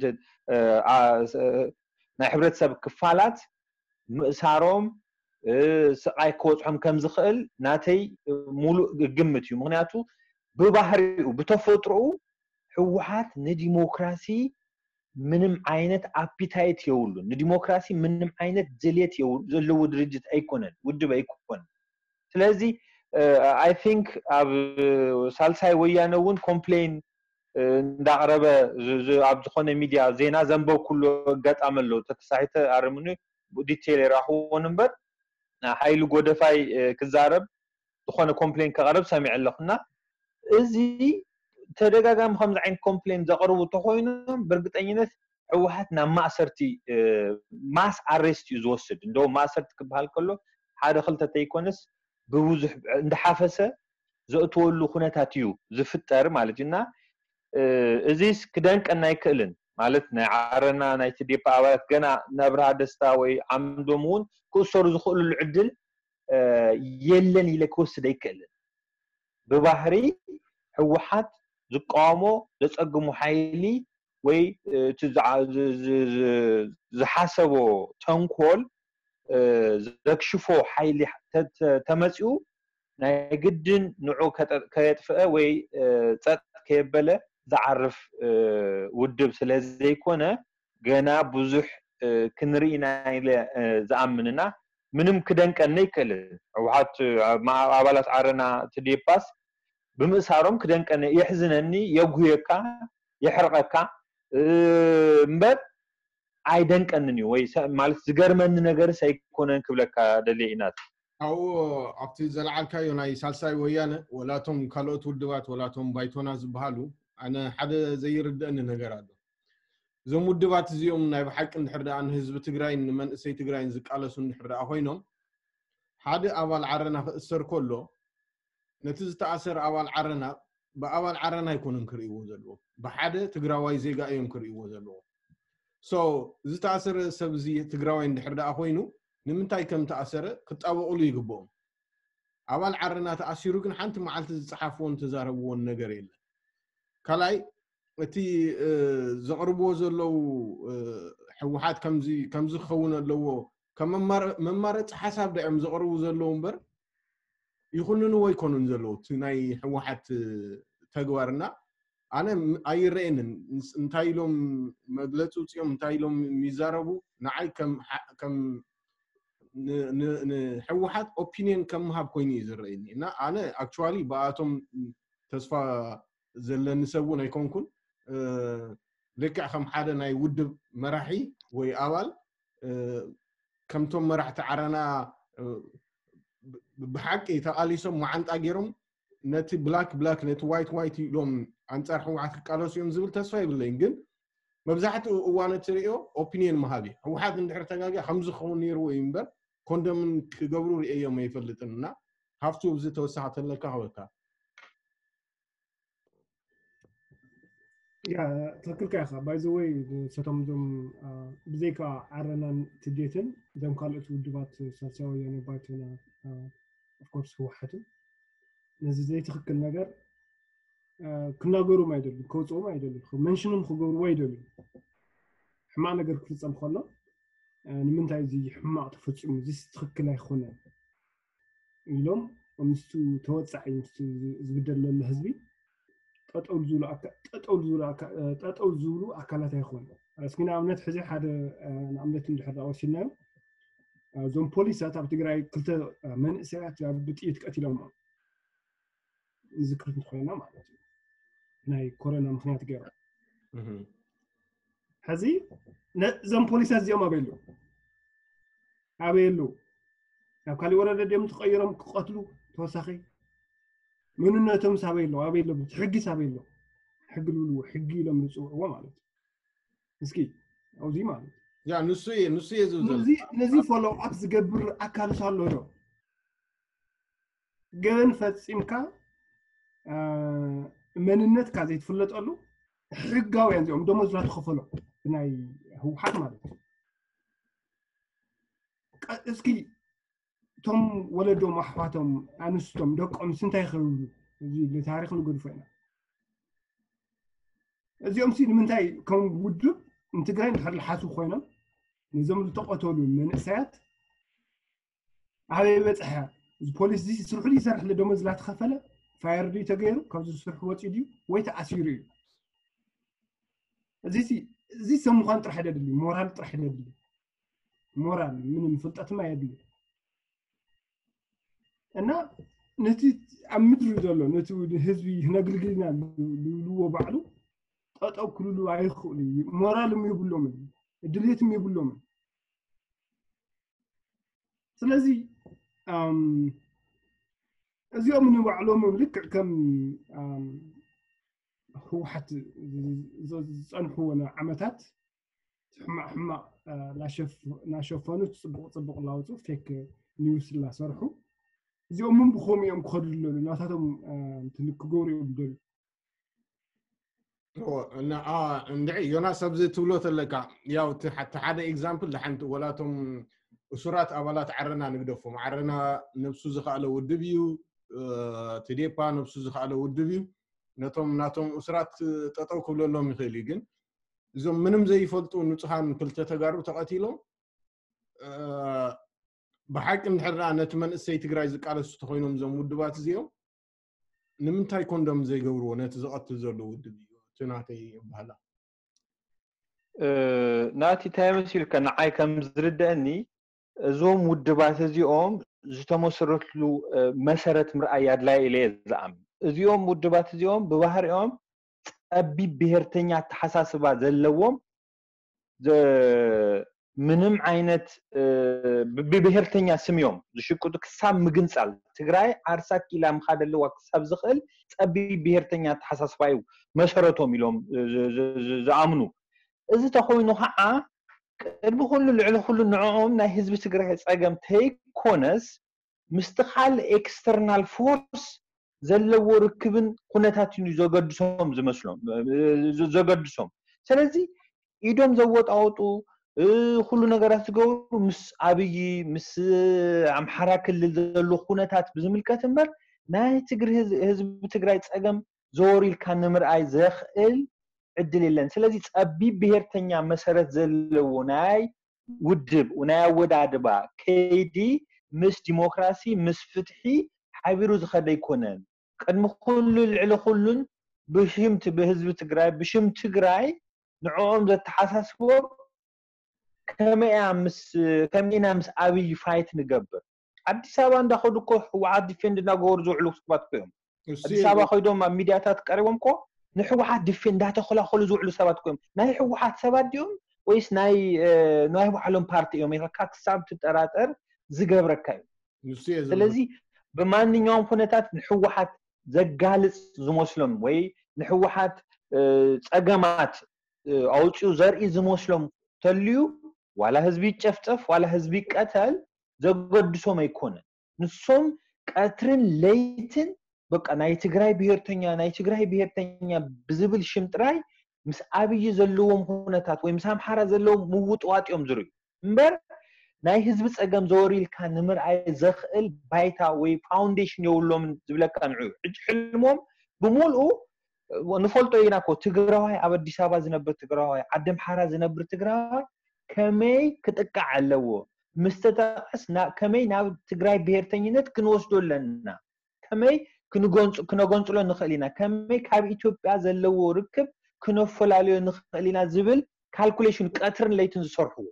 ናይ ሕብረተሰብ ክፋላት ምእሳሮም ስቃይ ክወፅሖም ከም ዝኽእል ናተይ ሙሉእ ግምት እዩ ምክንያቱ ብባህሪኡ ብተፈጥሮኡ ህወሓት ንዲሞክራሲ ምንም ዓይነት ኣፒታይት የብሉን ንዲሞክራሲ ምንም ዓይነት ድሌት ዘለዎ ድርጅት ኣይኮነን ውድብ ኣይኮነን ስለዚ I think ኣብ ሳልሳይ ወያነ እውን ኮምፕሌን እንዳቅረበ ኣብ ዝኾነ ሚድያ ዜና ዘንበብ ኩሉ ገጣም ኣሎ ተተሳሒተ ኣርምኒ ዲቴል ይራኽቦ ነበር ሓይሉ ጎደፋይ ክዛረብ ዝኾነ ኮምፕሌን ከቅርብ ሰሚዕ ኣለኹና እዚ ተደጋጋሚ ከምዚ ዓይነት ኮምፕሌን ዘቅርቡ ተኾይኖም በእርግጠኝነት ህወሓት ናብ ማእሰርቲ ማስ ኣሬስት እዩ ዝወስድ እንደውም ማእሰርቲ ክበሃል ከሎ ሓደ ክልተ ተይኮነስ ብብዙሕ እንዳሓፈሰ ዘእትወሉ ኩነታት እዩ ዝፍጠር ማለት እዩና እዚስ ክደንቀና ኣይክእልን ማለት ናይ ዓረና ናይ ቲዴፓ ኣባላት ገና ነብርሃ ደስታ ወይ ዓምዶም እውን ክእሰሩ ዝኽእሉሉ ዕድል የለን ኢለ ክወስድ ኣይክእልን ብባህሪ ህወሓት ዝቃወሞ ዘፀግሙ ሓይሊ ወይ ዝሓሰቦ ተንኮል ዘክሽፎ ሓይሊ ተመፂኡ ናይ ግድን ንዑ ከየጥፍአ ወይ ፀጥ ከየበለ ዝዓርፍ ውድብ ስለዘይኮነ ገና ብዙሕ ክንርኢና ኢለ ዝኣምንና ምንም ክደንቀኒ ይክእልን ህወሓት ኣባላት ዓረና ቲዴፓስ ብምእሳሮም ክደንቀኒ የሕዝነኒ የጉየካ የሕርቀካ እምበር ኣይደንቀንን እዩ ወይ ማለት ዝገርመኒ ነገርስ ኣይኮነን ክብለካ ደልየ ኢናት ኣው ኣብቲ ዘለዓልካዮ ናይ ሳልሳይ ወያነ ወላቶም ካልኦት ውድባት ወላቶም ባይቶና ዝበሃሉ ኣነ ሓደ ዘይርድአኒ ነገር ኣሎ እዞም ውድባት እዚኦም ናይ ብሓቂ እንድሕር ደኣ ንህዝቢ ትግራይን ንመንእሰይ ትግራይን ዝቃለሱ እንድሕር ደኣ ኮይኖም ሓደ ኣባል ዓረና ክእሰር ከሎ ነቲ ዝተኣሰር ኣባል ዓረና ብኣባል ዓረና ኣይኮነን ክርእይዎ ዘለዎ ብሓደ ትግራዋይ ዜጋ እዮም ክርእይዎ ዘለዎ ሶ ዝተኣሰረ ሰብ እዚ ትግራዋይ እንድሕር ደኣ ኮይኑ ንምንታይ ከም ተኣሰረ ክጣበቕሉ ይግብኦም ኣባል ዓረና ተኣሲሩ ግን ሓንቲ መዓልቲ ዝፀሓፍዎን ተዛረብዎን ነገር የለን ካልኣይ እቲ ዘቕርብዎ ዘለው ሕወሓት ከምዚ ክኸውን ኣለዎ ከም መማረፂ ሓሳብ ዳኦም ዘቕርቡ ዘለው እምበር ይኹንንዎ ኣይኮኑን ዘለው እቲ ናይ ሕወሓት ተግባርና ኣነ ኣይረአንን እንታይ ኢሎም መግለፂ ውፅኦም እንታይ ኢሎም የሚዛረቡ ንዓይ ከም ንሕወሓት ኦፒኒየን ከም ምሃብ ኮይኑ እዩ ዝረአየኒ እና ኣነ ኣክቹዋሊ ብኣቶም ተስፋ ዘለኒ ሰብ እውን ኣይኮንኩን ልክዕ ከም ሓደ ናይ ውድብ መራሒ ወይ ኣባል ከምቶም መራሕቲ ዓረና ብሓቂ ተቃሊሶም ማዓንጣ ገይሮም ነቲ ብላክ ነቲ ዋይት ኢሎም ኣንጻር ሕወሓት ክቃለሱ እዮም ዝብል ተስፋ ይብለኝ ግን መብዛሕትኡ እዋን እትሪኦ ኦፒኒየን መሃብ እዩ ሕወሓት እንድሕር ተጋጊ ከምዚ ክኸውን ነይሩ ወይ እምበር ኮንደምን ክገብሩ ርአዮም ኣይፈልጥንና ሃፍቱ ብዚ ተወሳኺ ተለካ ክበልካ ትክክልካ ኢኻ ባይ ዘ ወይ ሰቶም ዞም ብዘይካ ዓረናን ትዴትን እዞም ካልኦት ውድባት ሳልሳይ ወያነ ባይቶና ኦፍኮርስ ህወሓትን ነዚ ዘይትክክል ነገር كناغورو ما يدل كوصو ما يدل منشنون خغورو يدل حما ነገር ክፍጸም ከሎ ንምንታይ እዚ ሕማቅ ተፈጽሙ እዚ ትክክል ኣይኮነን ኢሎም ምስቱ ተወጻዒ ምስቱ ዝብደለለ ህዝቢ ጠጠው ዝብሉ አካላት አይኮኑ እስኪና እምነት ሕዚ ሓደ ንእምነት እንድሕር ወሲናዮ ዞም ፖሊሳት ኣብ ትግራይ ክልተ መንእሰያት ብጥይት ቀቲሎም ዝክርት ኮይና ማለት እዩ ናይ ኮሮና ምክንያት ገይሩ ሕዚ ዞም ፖሊሳት እዚኦም ኣበየሉ ኣብ ካሊ ወረዳ ደም ተቀይሮም ክቀትሉ ተወሳኺ مننتهم سابيلو أبيلو حقي سابيلو حق لولو حقي لم نسوعه مالت مسكين أو زي مالت يا نسوي زوزل نزي فولو أبز قبر أكل صالو رو جن فتسيمكا مننت كذا يتفلت قالو حقاو يعني يوم دوم زرات خفلو بناي هو حق مالت اسكي توم ولدهم أحواتهم أنستهم دقهم سنتين خلوا زي لتاريخ نقول فينا زي أمسي من تاي كم وجود انتقرين هذا الحاسو خوينا نظام التقطوا من الساعات هذا يبتحها البوليس دي يسرح لي يسرح لدوم زلات خفلة فاير دي تغيروا كم يسرح وقت يديو ويتأثيري زي سمو خان طرح لي مورال طرح لي مورال من الفلطات ما يدي أنا نتي عمدرو دلو نتي حزبي هنا قلقلنا لولو بعلو أو كلو عايخولي مورالهم يبلو من دليتهم يبلو من سلازي أزي أمني بعلو مملك كم هو حتى صنحو أنا عمتات حما لا شوفانو تصبق الله وصو فيك نيوس لا صرحو زي أمم بخوم يوم خدلوا ناتهم تنكجوري وبدل. أنا ندعي يوناس أبزي تولوت لك ياو حتى هذا example لحنت ولاتهم أسرات أولات عرنا نقدفهم عرنا نفسه زخالة والدبيو تديبا نفسه زخالة والدبيو ناتهم أسرات تطوع كل لهم يخليجن زم منهم زي فلتوا نتصحن كل تجارب تقاتلهم بحق نحرنا نتمنى السيتجراي زكالة ستخوينهم زم ودبات زيهم نمنتاي كوندم زي جورو نتزقط زلوا ودبيو تناتي بهلا ناتي تامسيل كان عاي كم زردني زوم ودبات زيهم زتمسرت له مسرت مرأياد لا إليه زعم زيهم ودبات زيهم ببهرهم أبي بهرتنيا تحساسبات زلوهم منم عينت ببهرتنيا سميوم زشكو كسام مجنسال تجراي عرسك إلى مخاد اللي وكسب زخل أبي بهرتنيا تحساسبايو مسرتهم يلوم زعمنو إذا تخوينو حقا البخل اللي كل النعوم نا حزب تجراي أجمع تيك كونس مستقل external force زلوا ركبن قناتاتين زوجدسهم زمسلهم زوجدسهم سلزي يدوم زوت أوتو كل نجارات تقول مس عبي مس عم حرك اللي ذلوا خونتات بزمل كتمر ناي تجري هز بتجري تأجم زوري كان نمر أي زخل عدل لنا سلزي أبي بهرتنيا مسرت زلوا ناي ودب وناي ودعدبا كيدي مس ديمقراطي مس فتحي حبيروز خدي يكونن قدم كل العلو كلن بشمت بهزب تجري بشمت تجري نعوم ذات حساسبور كمينا مس أبي فايت نجبر عدي سبا ندخل كوح وعدي فين نجور زوجلو سبات كيم عدي سبا خيدهم مع ميدياتات قريبهم كو نحو واحد دفين ده تخلى خلو زوجلو سبات كيم ناي واحد سبات يوم ويس ناي وحلهم بارتي يوم يركاك سبت تراتر زجبر كيم لذي بمن يوم فنتات نحو واحد زجالس زمسلم وي نحو واحد أجمعات أو شو زرقي زمسلم تليو ولا هزبي تشفتف ولا هزبي قتل زغدسو ما يكون نسوم قترن ليتن بقى ناي تግራይ ብሄርተኛ بزبل شمጥራይ ምስ አብይ ዘለዎም ሁነታት ወይ ምስ አምሓራ ዘለዎም ምውጥዋጥዮም ዝርዩ እምበር ናይ ህዝቢ ጸገም ዘወሪልካ ንምርኣይ ዘኽእል ባይታ ወይ ፋውንዴሽን የውሎም ዝብለካ ንዑ ሕልሞም ብሙልኡ ونفولتو يناكو تجراوي أبدي سابا زنبر تجراوي عدم حارة زنبر تجراوي كمي كتقع علوه مستتقس كمي ناو تجراي بيرتينينت كنوصلوا لنا كمي كنغونص له نخلينا كمي كاب إثيوبيا زلو ركب كنفل عليه نخلينا زبل كالكوليشن قطرن ليتن زسرحو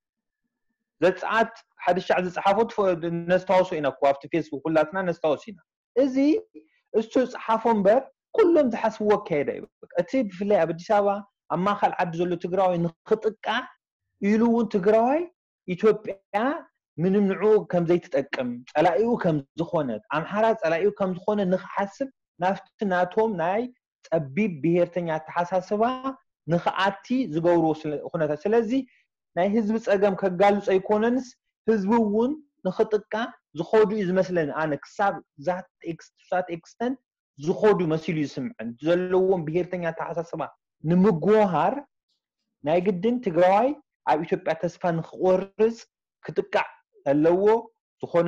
زصعات حد الشعب صحافت نستوصو إنا كوافت فيسبوك كلاتنا نستوصينا ازي استو صحافون بر كلهم تحسبوا كيدا اتي بفلاي ابدي سابا اما خل عد زلو تግራوي نخطقا يلون تግራوي ኢትዮጵያ ምንም ንዑ ከም ዘይትጠቅም ጸላኢው ከም ዝኾነት አምሓራ ጸላኢው ከም ዝኾነ ንኽሓስብ ናፍቲ ናቶም ናይ ጸቢብ ብሄርተኛ ተሓሳስባ ንኽኣቲ ዝገብሩ ኩነታት ስለዚ ናይ ህዝቢ ጸገም ከጋልጽ ኣይኮነንስ ህዝቢ እውን ንኽጥቃ ዝኾዱ ዝመስለን ኣነ ክሳብ ዛት ኤክስተንት ዝኾዱ መሲሉ ይስምዐን ዘለዎም ብሄርተኛ ተሓሳስባ ንምግዋሃር ናይ ግድን ትግራዋይ ኣብ ኢትዮጵያ ተስፋ ንኽቆርጽ ክትቃዕ ኣለዎ ዝኾነ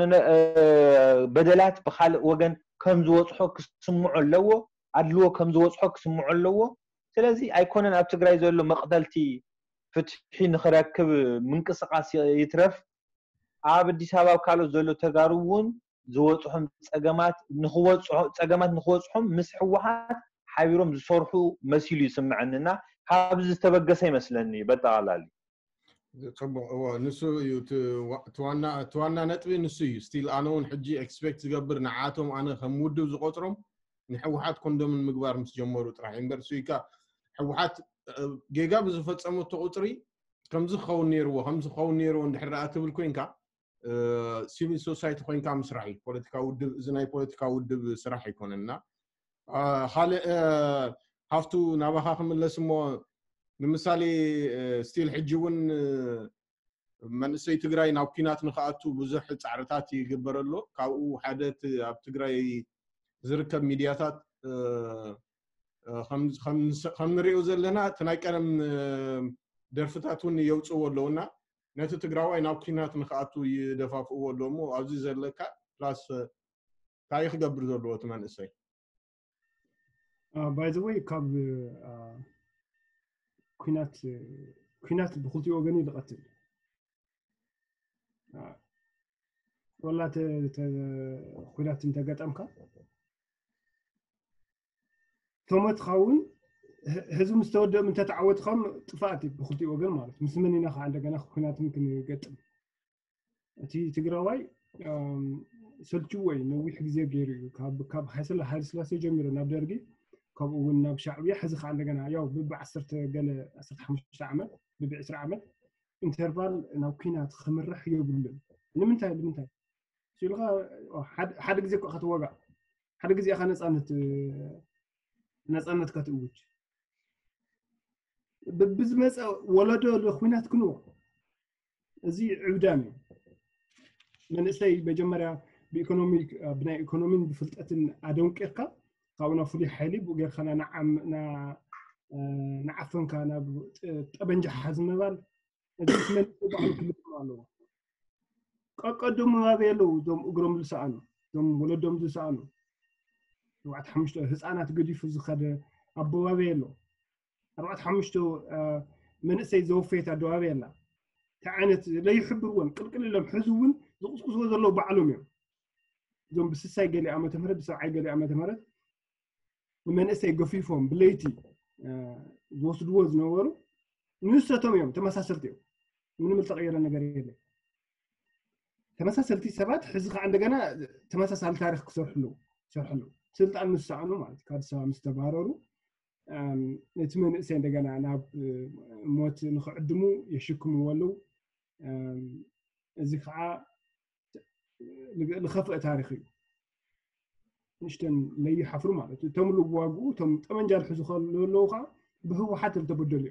በደላት ብኻልእ ወገን ከም ዝወጽሖ ክስምዑ ኣለዎ ኣድልዎ ከም ዝወጽሖ ክስምዑ ኣለዎ ስለዚ ኣይኮነን ኣብ ትግራይ ዘሎ መቕደልቲ ፍትሒ ንኽረክብ ምንቅስቓስ ይትረፍ ኣብ አዲስ አበባ ካልኦት ዘሎ ተጋሩ እውን ዝወጽሖም ጸገማት ንኽወጽሖም ምስ ሕወሓት ሓቢሮም ዝሰርሑ መሲሉ ይስምዐንና ካብዚ ዝተበገሰ ይመስለኒ በጠቕላላ ጽቡቕ ንሱ ተዋና ነጥቢ ንሱ እዩ ስቲል ኣነውን ሕጂ ኤክስፔክት ዝገብር ንዓቶም ኣነ ከም ውድብ ዝቆጥሮም ንሕወሓት ኮንዶምን ምግባር ምስ ጀመሩ ጥራሕ እምበር ስዊካ ሕወሓት ጌጋ ብዝፈጸመቶ ቁጥሪ ከምዚ ክኸውን ነይርዎ እንድሕር ትብል ኮይንካ ሲቪል ሶሳይቲ ኮይንካ ምስራሕ እዩ ፖለቲካ ውድብ እዚ ናይ ፖለቲካ ውድብ ስራሕ ይኮነና ካልእ ሃፍቱ ናባኻ ክምለስ እሞ ንምሳሌ ስቲል ሕጂ እውን መንእሰይ ትግራይ ናብ ኩናት ንኽኣቱ ብዙሕ ጻዕርታት ይግበረሎ ካብኡ ሓደ ኣብ ትግራይ ዝርከብ ሚድያታት ከም ንሪኦ ዘለና እቲ ናይ ቀደም ደርፍታት እውን የውፅዎ ኣለውና ነቲ ትግራዋይ ናብ ኩናት ንኽኣቱ ይደፋፍእዎ ኣሎ እሞ ኣብዚ ዘለካ ፕላስ እንታይ ክገብር ዘለዎ እቲ መንእሰይ by the way ካብ ኩናት ብክልቲኡ ወገን ይልቀትል ወላተ ኩናት እንተገጠምካ ቶመት ኻውን ህዝብ ምስተወደም እንተተዓወትኸም ጥፋት ብክልቲኡ ወገን ማለት ምስ መንና ኻ እንደገና ኩናት ምክን ይገጥም እቲ ትግራዋይ ሰልችወይ ነዊሕ ግዜ ገይሩ ካብ ሃይለ ስላሴ ጀሚሩ ናብ ደርጊ ካብኡ እውን ናብ ሻዕብያ ሕዚ ኻ እንደገና ያው ብ10 ገለ 15 ዓመት ብ20 ዓመት ኢንተርቫል ናብ ኩናት ክምራሕ የብሉን ንምንታይ ሲልኻ ሓደ ግዜ ከተወጋ ሓደ ግዜ ኻ ነፃነት ከተውጅ ብዝመፀ ወለዶ ለኩናት ክንዎ እዚ ዕብዳም መንእሰይ መጀመርያ ብናይ ኢኮኖሚን ብፍልጠትን ኣደንቂርካ ካብና ፍሉይ ሓይሊ ብጌርካና ንዓፈንካ ናብ ጠበንጃ ሓዝምባል እዚ ስለ ባዕሉ ክልጥም ኣለዎ ቀቀዶም ማበየለው ዶም እግሮም ዝሰኣኑ ዶም ወለዶም ዝሰኣኑ 4-5 ህፃናት ገዲፉ ዝኸደ ኣቦባበየለው 4-5 መንእሰይ ዘወፈየት ኣደባበየላ ተዓነት ለይሕብርዎን ቅልቅልሎም ሕዝውን ዝቁስቁስዎ ዘለው ባዕሎም እዮም ዞም ብስሳይ ገሊ ዓመተ ምህረት ብሰብዓይ ገሊ ዓመተ ምህረት መንእሰይ ገፊፎም ብለይቲ ዝወስድዎ ዝነበሩ ንሰቶም እዮም ተመሳሰልቲ እዮም ምንም ተቀየረ ነገር የለን ተመሳሰልቲ ሰባት ሕዚ ኸ እንደገና ተመሳሳሊ ታሪክ ክሰርሕሉ ስልጣን ንሳዕኑ ማለት ካድሳ ምስተባረሩ እቲ መንእሰይ እንደገና ናብ ሞት ንኽዕድሙ የሽክምዎ ኣለው እዚ ከዓ لخفء تاريخي نشتن لي حفر ማለት ተም ልዋጉ ተም ጠመንጃ ልሕዙ ከለውኻ ብህወሓት ተበደሉ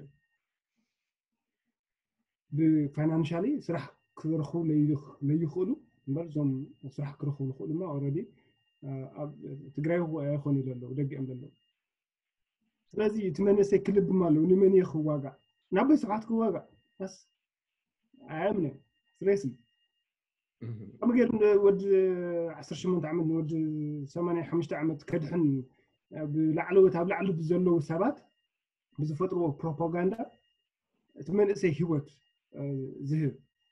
ብፋይናንሻሊ ስራሕ ክረኽቡ ለይኽእሉ እምበር ዞም ስራሕ ክረኽቡ ይኽእሉማ ኦልሬዲ ኣብ ትግራይ ኣይኾኑ ዘለው ደጊኦም ዘለው ስለዚ እቲ መንእሰይ ክልብ ማለው ንመን ይኽዋጋ ናብ ስብሓት ክዋጋ በስ ኣምነ ስሬስን أما غير ود 18 عام ود 85 عام كدحن ብላዕለወት ኣብ ላዕሉ ብዘለዉ ሰባት ብዝፈጥርዎ ፕሮፓጋንዳ እቲ መንእሰይ ህይወት ዝህብ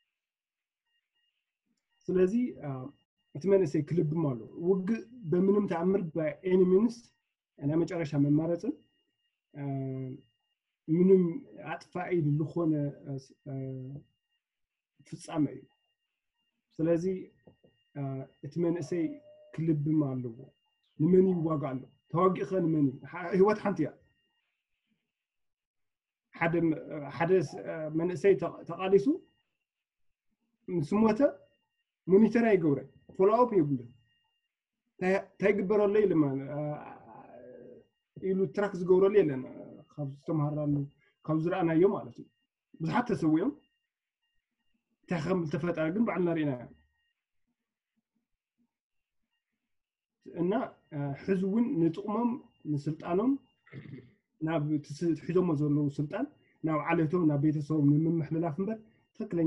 ስለዚ እቲ መንእሰይ ክልብም ኣሎ ውግእ በምንም ተኣምር በኤኒ ሚንስ እና መጨረሻ መማረፅን ምንም ኣጥፋኢ ዝኾነ ፍጻመ እዩ ስለዚ እቲ መንእሰይ ክልብም ኣለዎ ንመን ይዋጋእ ኣሎ ተዋጊእኸ ንመን ህይወት ሓንቲ እያ ሓደ መንእሰይ ተቃሊሱ ምስ ሞተ ሞኒተር ኣይገብረ ፎሎ ኣፕ ይብሉ ታይግበረለ ኢልማ ኢሉ ትራክ ዝገብረሉ የለን ካብ ዝተምሃራሉ ካብ ዝረኣናዮ ማለት እዩ ብዙሓት ተሰውዮም ተኸም ተፈጠረ ግን ባዕልና ሪእና እና ሕዝቡን ንጥቕሞም ንስልጣኖም ናብ ትሕዞሞ ዘለዉ ስልጣን ናብ ዓለቶም ናብ ቤተሰቦም ንምምሕልላፍ እምበር ትክክለኛ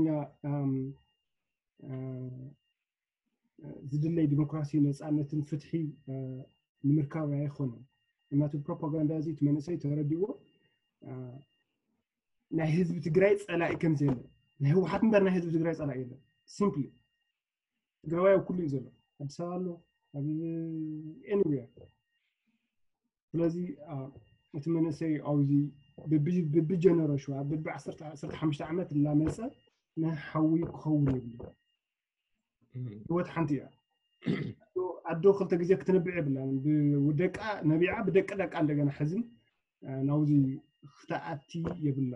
ዝድለይ ዲሞክራሲ ነፃነትን ፍትሒ ንምርካብ ኣይኾነን እናቱ ፕሮፓጋንዳ እዚ መንእሰይ ተረዲዎ ናይ ህዝቢ ትግራይ ፀላኢ ከም ዘለ ናይ ህወሓት እምበር ናይ ህዝቢ ትግራይ ፀላኢ የለን ሲምፕሊ ትግራዋይ ኩሉ እዩ ዘሎ ኣዲስ ኣበባ ኣሎ ኣብ ኤኒዌር ስለዚ እቲ መንእሰይ ኣውዚ ብጀነሬሽን በቢ 15 ዓመት እናመፀ ንሓዊ ክኸውን የብሉ ህይወት ሓንቲ እያ ኣዶ ክልተ ግዜ ክትነብዕ የብላን ብደቃ ነቢዓ ብደቀ ደቃ እንደገና ሕዝን ናውዚ ክተኣቲ የብላ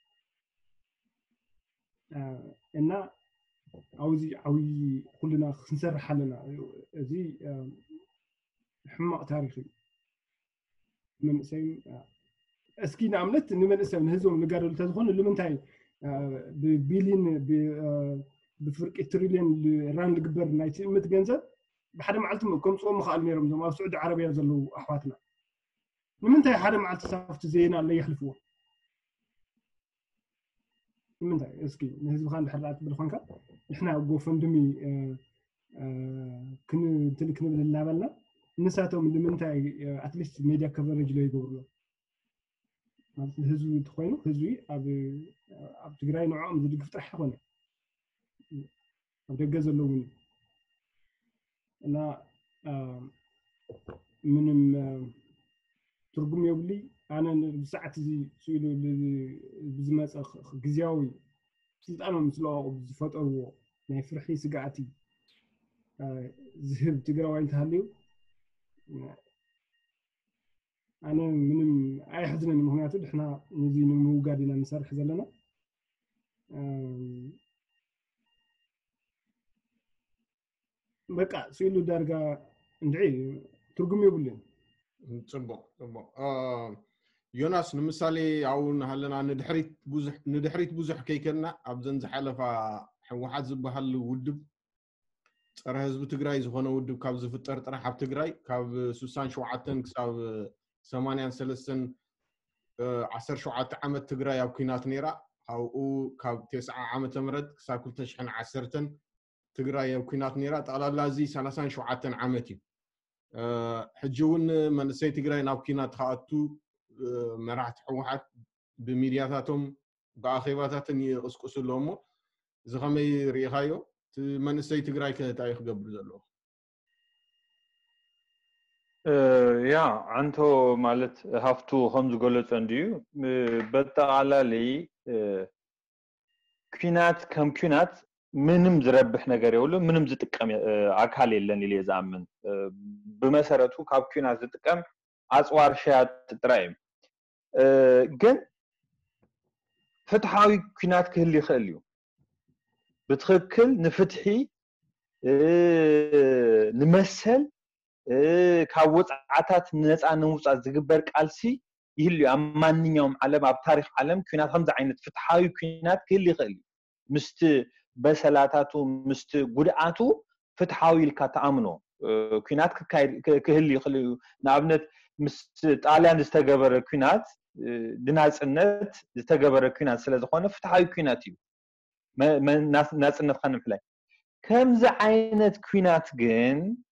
እና ኣውዚ ዓብይ ኩልና ክንሰርሕ ኣለና እዚ ሕማቕ ታሪክ እዩ መንእሰይ እስኪ ንኣብነት ንመንእሰይ ንህዝቦም ንጋደሉ ተዝኾኑ ንምንታይ ብቢሊዮን ብፍርቂ ትሪልዮን ራንድ ግበር ናይ ትእምት ገንዘብ ብሓደ መዓልቲ ከምፅኦም ምኽኣሉ ነይሮም ዞም ኣብ ስዑዲ ዓረብያ ዘለዉ ኣሕዋትና ንምንታይ ሓደ መዓልቲ ሳፍቲ ዜና ኣሎ የሕልፍዎ ንምንታይ እስኪ ንህዝብኻ እንድሕር ትብል ኮንካ ንሕና ጎፈንድሚ ክንብል እናበልና ንሳቶም ንምንታይ ኣትሊስት ሜድያ ከቨሬጅ ሎ ይገብርሎ ማለት ህዝቢ እንትኮይኑ ህዝቢ ኣብ ትግራይ ንዕኦም ዝድግፍ ጥራሕ ይኮነ ኣብ ደገ ዘለውን እና ምንም ትርጉም የብሊ ኣነ ብሰዓት እዚ ስኢሉ ብዝመፀ ግዝያዊ ስልጣኖም ስለዋቑ ዝፈጠርዎ ናይ ፍርሒ ስጋኣቲ ዝህብ ትግራዋይ እንተሃልዩ ኣነ ምንም ኣይሕዝነኒ ምክንያቱ ድሕና ነዚ ንምውጋድ ኢና ንሰርሕ ዘለና በቃ ስኢሉ ዳርጋ እንድዒ ትርጉም የብሉን ጽቡቅ ዮናስ ንምሳሌ ኣውን ሃለና ንድሕሪት ብዙሕ ከይከና ኣብዘን ዝሓለፋ ሕወሓት ዝበሃል ውድብ ፀረ ህዝቢ ትግራይ ዝኾነ ውድብ ካብ ዝፍጠር ጥራሕ ኣብ ትግራይ ካብ 67 ክሳብ 83 17 ዓመት ትግራይ ኣብ ኩናት ነይራ ኣብኡ ካብ 9 ዓመተ ምህረት ክሳብ 2010 ትግራይ ኣብ ኩናት ነይራ ጠቕላላ እዚ 37 ዓመት እዩ ሕጂ እውን መንእሰይ ትግራይ ናብ ኩናት ተኣቱ መራሕቲ ሕወሓት ብሚድያታቶም ብኣኼባታትን ይቕስቅሱ ኣለዎ እሞ እዚ ከመይ ርኢኻዮ እቲ መንእሰይ ትግራይ ከታይ ክገብር ዘለዎ ያ አንቶ ማለት ሃፍቱ ከም ዝገለጸ እንድዩ በጠቃላሊ ኩናት ከም ኩናት ምንም ዝረብሕ ነገር የብሉ ምንም ዝጥቀም አካል የለን ኢለ ዝኣምን ብመሰረቱ ካብ ኩናት ዝጥቀም ኣጽዋር ሸያጥ ጥራይ ግን ፍትሓዊ ኩናት ክህሊ ይኽእል እዩ ብትክክል ንፍትሒ ንመሰል ካብ ወጻዓታት ነፃ ንምውጻእ ዝግበር ቃልሲ ይህሉ ኣብ ማንኛውም ዓለም ኣብ ታሪኽ ዓለም ኩናት ከምዚ ዓይነት ፍትሓዊ ኩናት ክህሊ ይኽእል ምስቲ በሰላታቱ ምስቲ ጉድኣቱ ፍትሓዊ ኢልካ ተኣምኖ ኩናት ክህሊ ይኽእል እዩ ንኣብነት ምስ ጣልያን ዝተገበረ ኩናት ብናጽነት ዝተገበረ ኩናት ስለ ዝኾነ ፍትሓዊ ኩናት እዩ ናጽነት ከንምሕላይ ከምዚ ዓይነት ኩናት ግን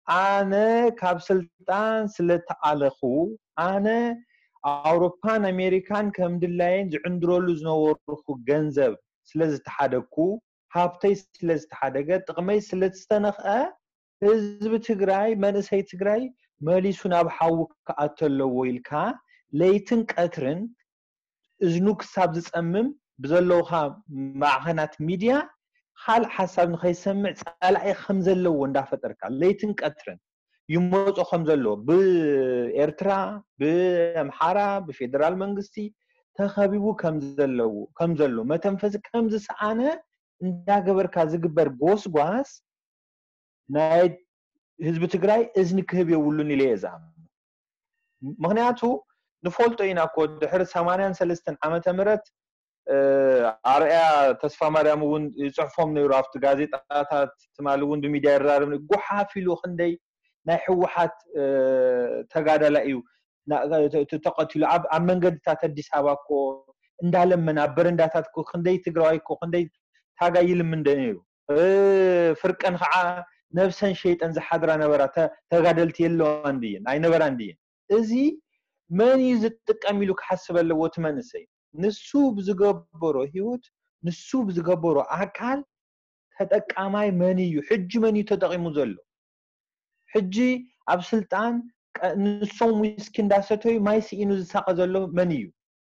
أنا كابسلتان سلتعلخو أنا أوروبان أمريكان كمدلاين عندرولو زنورخو جنزب سلز تحدكو هابتي سلز تحدقت تقمي سلز استنخأ حزب تግራይ መንእሰይ ትግራይ መሊሱ ናብ ሓውክ ኣተለው ኢልካ ለይትን ቀትርን እዝኑ ክሳብ ዝጸምም ብዘለውኻ ማዕኸናት ሚድያ ሓል ሓሳብ ንኸይሰምዕ ጻላኢ ከም ዘለዎ እንዳፈጠርካ ለይትን ቀትርን ይመጾ ከም ዘሎ ብኤርትራ ብአምሓራ ብፌደራል መንግስቲ ተኸቢቡ ከም ዘሎ መተንፈስ ከም ዝሰኣነ እንዳገበርካ ዝግበር ጎስጓስ ናይ ህዝብ ትግራይ እዝኒ ክህብ የውሉን ኢለ የዛም ምክንያቱ ንፈልጦ ኢና እኮ ድሕሪ 83 ዓመተ ምህረት ኣርያ ተስፋ ማርያም እውን ይጽሕፎም ነይሩ ኣብቲ ጋዜጣታት ትማል እውን ብሚድያ ይራረብ ጎሓፊሉ ክንደይ ናይ ሕወሓት ተጋዳላይ እዩ ተቀቲሉ ኣብ መንገድታት አዲስ አበባ እኮ እንዳለመና በረንዳታት እኮ ክንደይ ትግራይ እኮ ክንደይ ታጋይል ምን እንደነይሩ ፍርቀን ከዓ ነፍሰን ሸይጣን ዝሓድራ ነበራ ተጋደልቲ የለው አንዲን አይ ነበራ አንዲን እዚ መን ይዝጥቀሚሉ ከሐስበለው ወትመንሰይ ንሱ ብዝገበሮ ህይወት ንሱ ብዝገበሮ አካል ተጠቃማይ መንዩ ሕጂ መንዩ ተጠቂሙ ዘሎ ሕጂ ኣብ ስልጣን ንሶም ዊስኪ እንዳሰተዩ ማይሲኢኑ ዝሳቀ ዘሎ መንዩ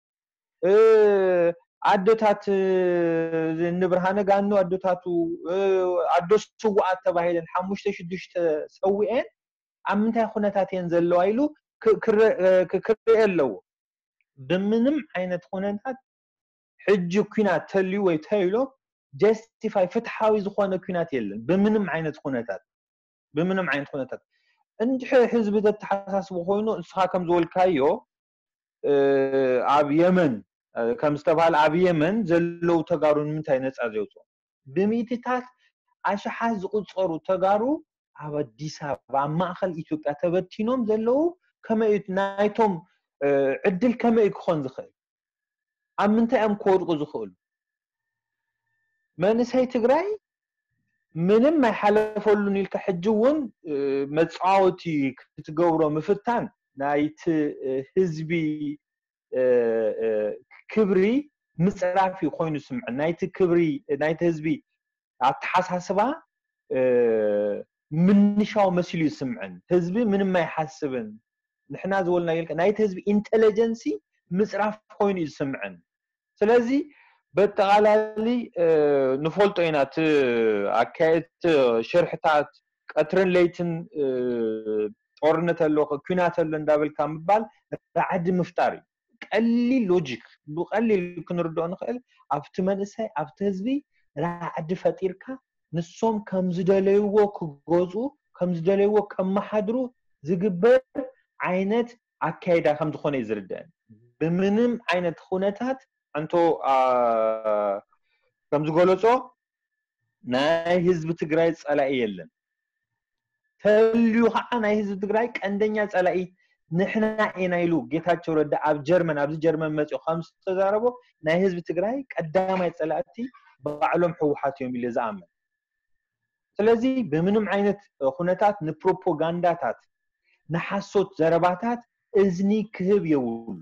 አዶታት ንብርሃነ ጋኑ አዶታቱ አዶስ ጽዋዓት ተባሂለን 5-6 ሰውኤን አምንታይ ኹነታት የንዘለው አይሉ ክክረየለው በምንም አይነት ኹነታት ሕጂ ኩናት ተልዩ ወይ ተይሎ ጀስቲፋይ ፍትሃዊ ዝኾነ ኩናት የለን በምንም አይነት ኹነታት እንጂ ህዝብ ተተሓሳስቡ ኮይኑ እስኻ ከም ዝወልካዮ ኣብ የመን ከም ዝተባለ ኣብ የመን ዘለው ተጋሩን ምንታይ ነፃ ዘውጾ በሚትታት ኣሽሓዝ ዝቁጽሩ ተጋሩ ኣብ አዲስ አበባ ማእከል ኢትዮጵያ ተበቲኖም ዘለው ከመይት ናይቶም ዕድል ከመይ ክኾን ዝኽእል ኣብ ምንታይ am ኮርቁ ዝኽእል መንሰይ ትግራይ ምንም ማይሓለፈሉን ኢልካ ሕጂውን መጻወቲ ክትገብሮ ምፍታን ናይቲ ህዝቢ ክብሪ ምጽራፊ ኮይኑ ስምዕ ናይቲ ክብሪ ናይቲ ህዝቢ ኣተሓሳስባ ምንሻው መስሉ ይስምዕን ህዝቢ ምንም ማይሐስብን ንሕና ዝወልና ይልካ ናይቲ ህዝቢ ኢንተለጀንሲ ምጽራፍ ኮይኑ ይስምዕን ስለዚ በተቃላሊ ንፈልጦ ኢናት አካይት ሽርሕታት ቀትርን ለይትን ጦርነት አለው ኩናት አለ እንዳበልካ ምባል ራዕዲ ምፍጣሪ ቀሊል ሎጂክ ብቀሊል ክንርዳው ንኽእል ኣብቲ መንእሰይ ኣብቲ ህዝቢ ራዕዲ ፈጢርካ ንሶም ከም ዝደለይዎ ክጎዙ ከም ዝደለይዎ ከመሓድሩ ዝግበር ዓይነት አካይዳ ከም ዝኾነ ይዝርዳን በምንም ዓይነት ኹነታት አንቶ ከም ዝገለጾ ናይ ህዝብ ትግራይ ጸላኢ የለን ተልዩ ከዓ ናይ ህዝብ ትግራይ ቀንደኛ ጸላኢ ንሕና ኢና ኢሉ ጌታቸው ረዳ ኣብ ጀርመን መጽዮ ከም ዝተዛረቦ ናይ ህዝብ ትግራይ ቀዳማይ ጸላእቲ ባዕሎም ሕወሓት እዮም ኢሉ ዝኣምን ስለዚ በምንም ዓይነት ኹነታት ንፕሮፓጋንዳታት ንሐሶት ዘረባታት እዝኒ ክህብ የውሉ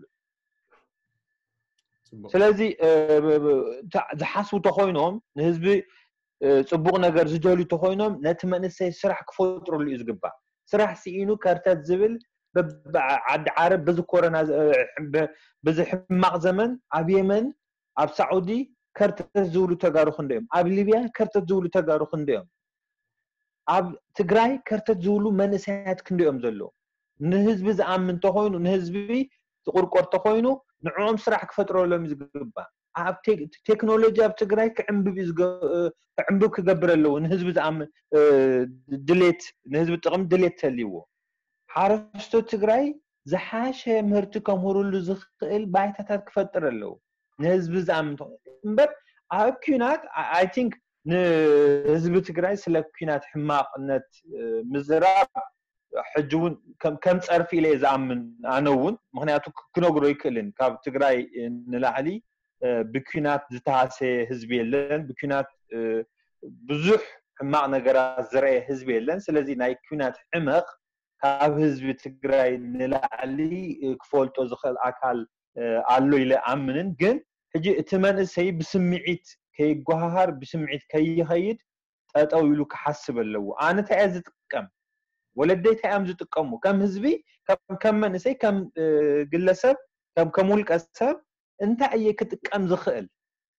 ስለዚ ዝሓስቡ ተኾይኖም ንህዝቢ ጽቡቕ ነገር ዝደልዩ ተኾይኖም ነቲ መንእሰይ ስራሕ ክፈጥሩሉ እዩ ዝግባእ ስራሕ ሲኢኑ ከርተት ዝብል ዓዲ ዓረብ ብዝኮረና ብዝሕማቕ ዘመን ኣብ የመን ኣብ ሳዑዲ ከርተት ዝብሉ ተጋሩ ክንደዮም ኣብ ሊብያ ከርተት ዝብሉ ተጋሩ ክንደዮም ኣብ ትግራይ ከርተት ዝብሉ መንእሰያት ክንደዮም ዘለው ንህዝቢ ዝኣምን ተኾይኑ ንህዝቢ ዝቁርቆር ተኾይኑ ንዕኦም ስራሕ ክፈጥረሎም ዝግባእ ኣብ ቴክኖሎጂ ኣብ ትግራይ ክዕንብብ ክገብረለው ንህዝቢ ዝኣምን ድሌት ንህዝቢ ጥቕም ድሌት ተልይዎ ሓረስቶ ትግራይ ዝሓሸ ምህርቲ ከምሁሩሉ ዝኽእል ባይታታት ክፈጥረለው ንህዝቢ ዝኣምን እምበር ኣብ ኩናት አይ ቲንክ ንህዝቢ ትግራይ ስለ ኩናት ሕማቅነት ምዝራብ ሕጂውን ከም ጸርፊ ኢለ ዝኣምን ኣነውን ምክንያቱ ክነግሮ ይክእልን ካብ ትግራይ ንላዕሊ ብኩናት ዝተሃሰ ህዝቢ የለን ብኩናት ብዙሕ ሕማቕ ነገራት ዝረአየ ህዝቢ የለን ስለዚ ናይ ኩናት ሕመቕ ካብ ህዝቢ ትግራይ ንላዕሊ ክፈልጦ ዝኽእል ኣካል ኣሎ ኢለ ኣምንን ግን ሕጂ እቲ መንእሰይ ብስምዒት ከይጓሃር ብስምዒት ከይኸይድ ጠጠው ኢሉ ክሓስብ ኣለዎ ኣነ እንታይ እየ ዝጥቀም ወለደይ እንታይ እዮም ዝጥቀሙ ከም ህዝቢ ከም መንእሰይ ከም ግለሰብ ከም ውልቀ ሰብ እንታይ እየ ክጥቀም ዝኽእል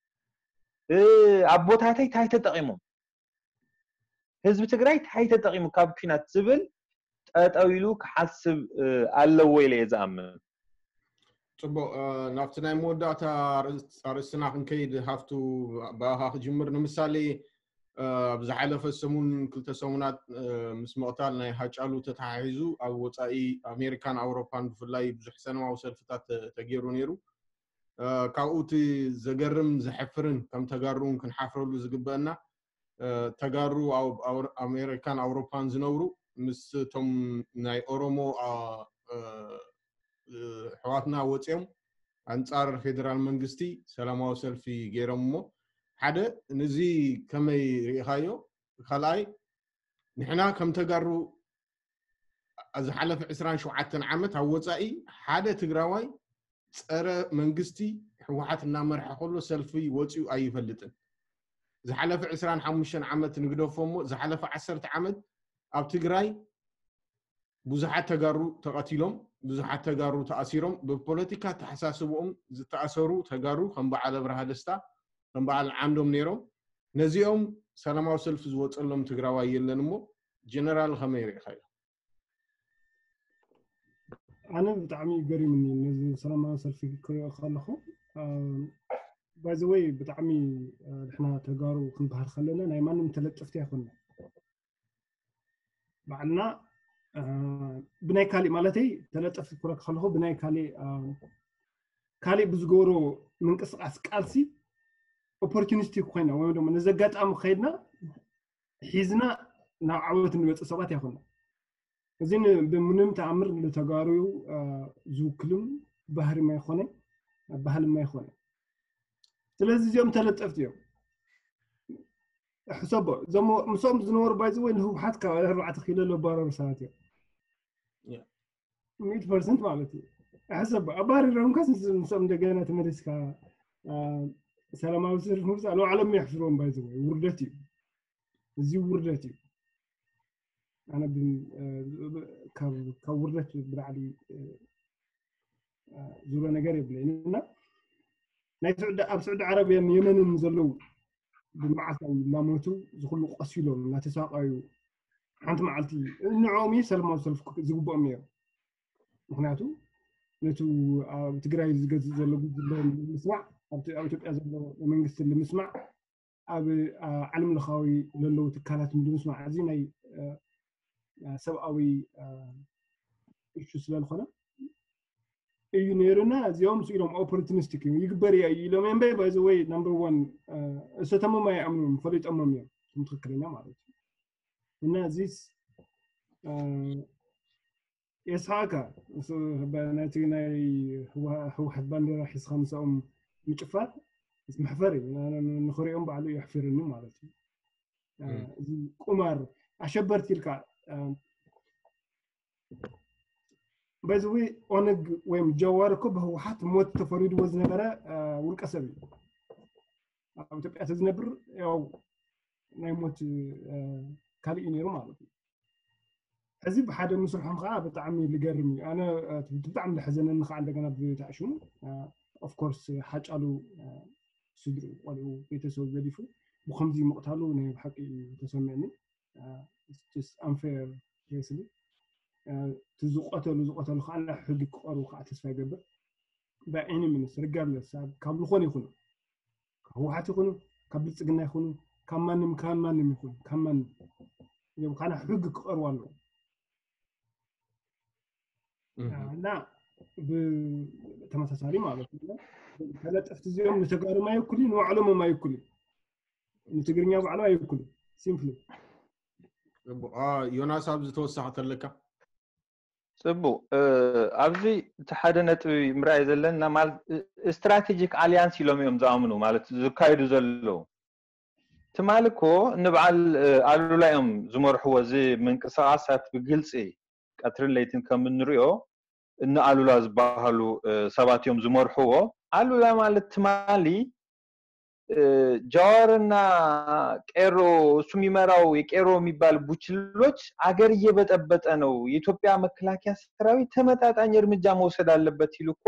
ኣቦታተይ እንታይ ተጠቒሞም ህዝቢ ትግራይ እንታይ ተጠቒሙ ካብ ኩናት ዝብል ጠጠው ኢሉ ክሓስብ ኣለዎ ኢለ ዝኣምን ጽቡቕ ናብቲ ናይ መወዳእታ ኣርእስትና ክንከይድ ሃፍቱ ባኻ ክጅምር ንምሳሌ ኣብ ዝሓለፈ ሰሙን ክልተ ሰሙናት ምስ ምቕታል ናይ ሃጫሉ ተተሓሒዙ ኣብ ወፃኢ ኣሜሪካን ኣውሮፓን ብፍላይ ብዙሕ ሰላማዊ ሰልፍታት ተገይሩ ነይሩ ካብኡ እቲ ዘገርም ዘሕፍርን ከም ተጋሩን ክንሓፍረሉ ዝግበአና ተጋሩ ኣብ ኣሜሪካን ኣውሮፓን ዝነብሩ ምስ እቶም ናይ ኦሮሞ ሕዋትና ወፅኦም ኣንጻር ፌደራል መንግስቲ ሰላማዊ ሰልፊ ገይሮም እሞ ሓደ ነዚ ከመይ ሪኢኻዮ ካልኣይ ንሕና ከም ተጋሩ ዝሓለፈ 27 ዓመት ኣብ ወፃኢ ሓደ ትግራዋይ ፀረ መንግስቲ ሕወሓት እናመርሐ ከሎ ሰልፊ ወፂኡ ኣይፈልጥን ዝሓለፈ 25 ዓመት ንግደፎ እሞ ዝሓለፈ 10 ዓመት ኣብ ትግራይ ብዙሓት ተጋሩ ተቐቲሎም ብዙሓት ተጋሩ ተኣሲሮም ብፖለቲካ ተሓሳስቦም ዝተኣሰሩ ተጋሩ ከም በዓል ኣብርሃ ደስታ ከም በዓል ዓንዶም ነይሮም ነዚኦም ሰላማዊ ሰልፊ ዝወፀሎም ትግራዋይ የለን እሞ ጀነራል ከመይ ሪኢኻዮ ኣነ ብጣዕሚ ገሪምኒ ነዚ ሰላማዊ ሰልፊ ክሪኦ ከለኹ ባይ ዘ ዌይ ብጣዕሚ ንሕና ተጋሩ ክንበሃል ከለና ናይ ማንም ተለጠፍቲ ኣይኮንና ባዕልና ብናይ ካሊእ ማለተይ ተለጠፍቲ ክረክ ከለኹ ብናይ ካሊእ ብዝገብሮ ምንቅስቃስ ቃልሲ ኦፖርቹኒቲ ኮይና ወይ ድማ ነዘጋጣሚ ከይድና ሒዝና ናብ ዓወት ንበፅእ ሰባት ኣይኮንና እዚ ብምንም ተኣምር ንተጋሩ ዝውክልም ባህሪ ማ ይኾነ ባህል ማ ይኾነ ስለዚ እዚኦም ተለጠፍቲ እዮም ሕሰቦ ምሶም ዝነበሩ ባይዘ ወይ ንህወሓት ካብ 4 ኪሎ ለባረሩ ሰባት እዮም 100% ማለት እዩ ሕሰቦ ኣባሪሮም ካስ ምሶም እንደገና ተመለስካ ሰላማዊ ሰልፊ ምርጫ ነው ዓለም يحفرون ባይዘ ወይ ውርደት እዩ እዚ ውርደት እዩ أنا كورت برعلي زورة نجاري بلينا نايسعود أبسعود عربيا يمن نزلوا بالمعسل لا موتوا زخلوا قصيلهم لا تساقيوا أنت معلتي النعومي سلموا سلف زوجوا أمير مخناتو نتو تقرأي زلوا مسمع أو تبقى زلوا من قصة اللي مسمع أبي علم الخاوي للو تكالات من مسمع عزيني سبعوي إيش سلالخنا ينيرنا زيهم سيرهم opportunistic يقبري يلو من بي by the way number one ستمو ما يعملون فريد أمامي متذكرين ما عرفت هنا زيس يسحاكا بناتينا هو حد باندي راح يسخن سأم متفات اسم حفري أنا نخريهم بعلو يحفرني ما عرفت زي قمر أشبر تلك باي ذا واي اونغ ويم جواركو هو حتى موت تفريد وزنبره والقسبي او تبقى تزنبر ያው ናይ ሞት ካልእ ነይሩ ማለት እዩ እዚ ብሓደ መስርሖም ከዓ ብጣዕሚ ልገርም እዩ ኣነ ብጣዕሚ ለሐዘነኒ ከዓ እንደገና ብታዕሽሙ ኦፍ ኮርስ ሓጫሉ ስድሩ ቆልዑ ቤተሰብ ገዲፉ ብከምዚ መቕታሉ ናይ ሓቂ ተሰሚዕኒ just unfair basically تزقتلو خاله حق قرو خا تسفا يقبر باين من regardless كاب لخون يكون هو حتى يكون كاب بلصقنا يكون كمان يكون كمان يوم كان حق قرو والله لا بتمساساري ማለት ነው ተለጠፍት ዚኦም ንተጋሩ ما يكل وعلمه ما يكل ንትግርኛ ባዕሉ አይኩል ሲምፕሊ ዮናስ ኣብዝ ተወሳኸተለካ ጽቡቅ ኣብዚ ተሓደ ነጥቢ ምራይ ዘለና ማለት ስትራቴጂክ አሊያንስ ኢሎም እዮም ዝኣምኑ ማለት ዝካይዱ ዘለው تمالكو نبعل علولا يوم زمرحو زي من قصاصات بقلصي قطر ليتن كم نريو ان علولا زباهلو سبات يوم زمرحو علولا مالت تمالي جارنا ቄሮ ሱሚመራው የቄሮ የሚባል ቡችሎች አገር እየበጠበጠ ነው የኢትዮጵያ መከላከያ ሰራዊት ተመጣጣኝ እርምጃ መውሰድ አለበት ይልኮ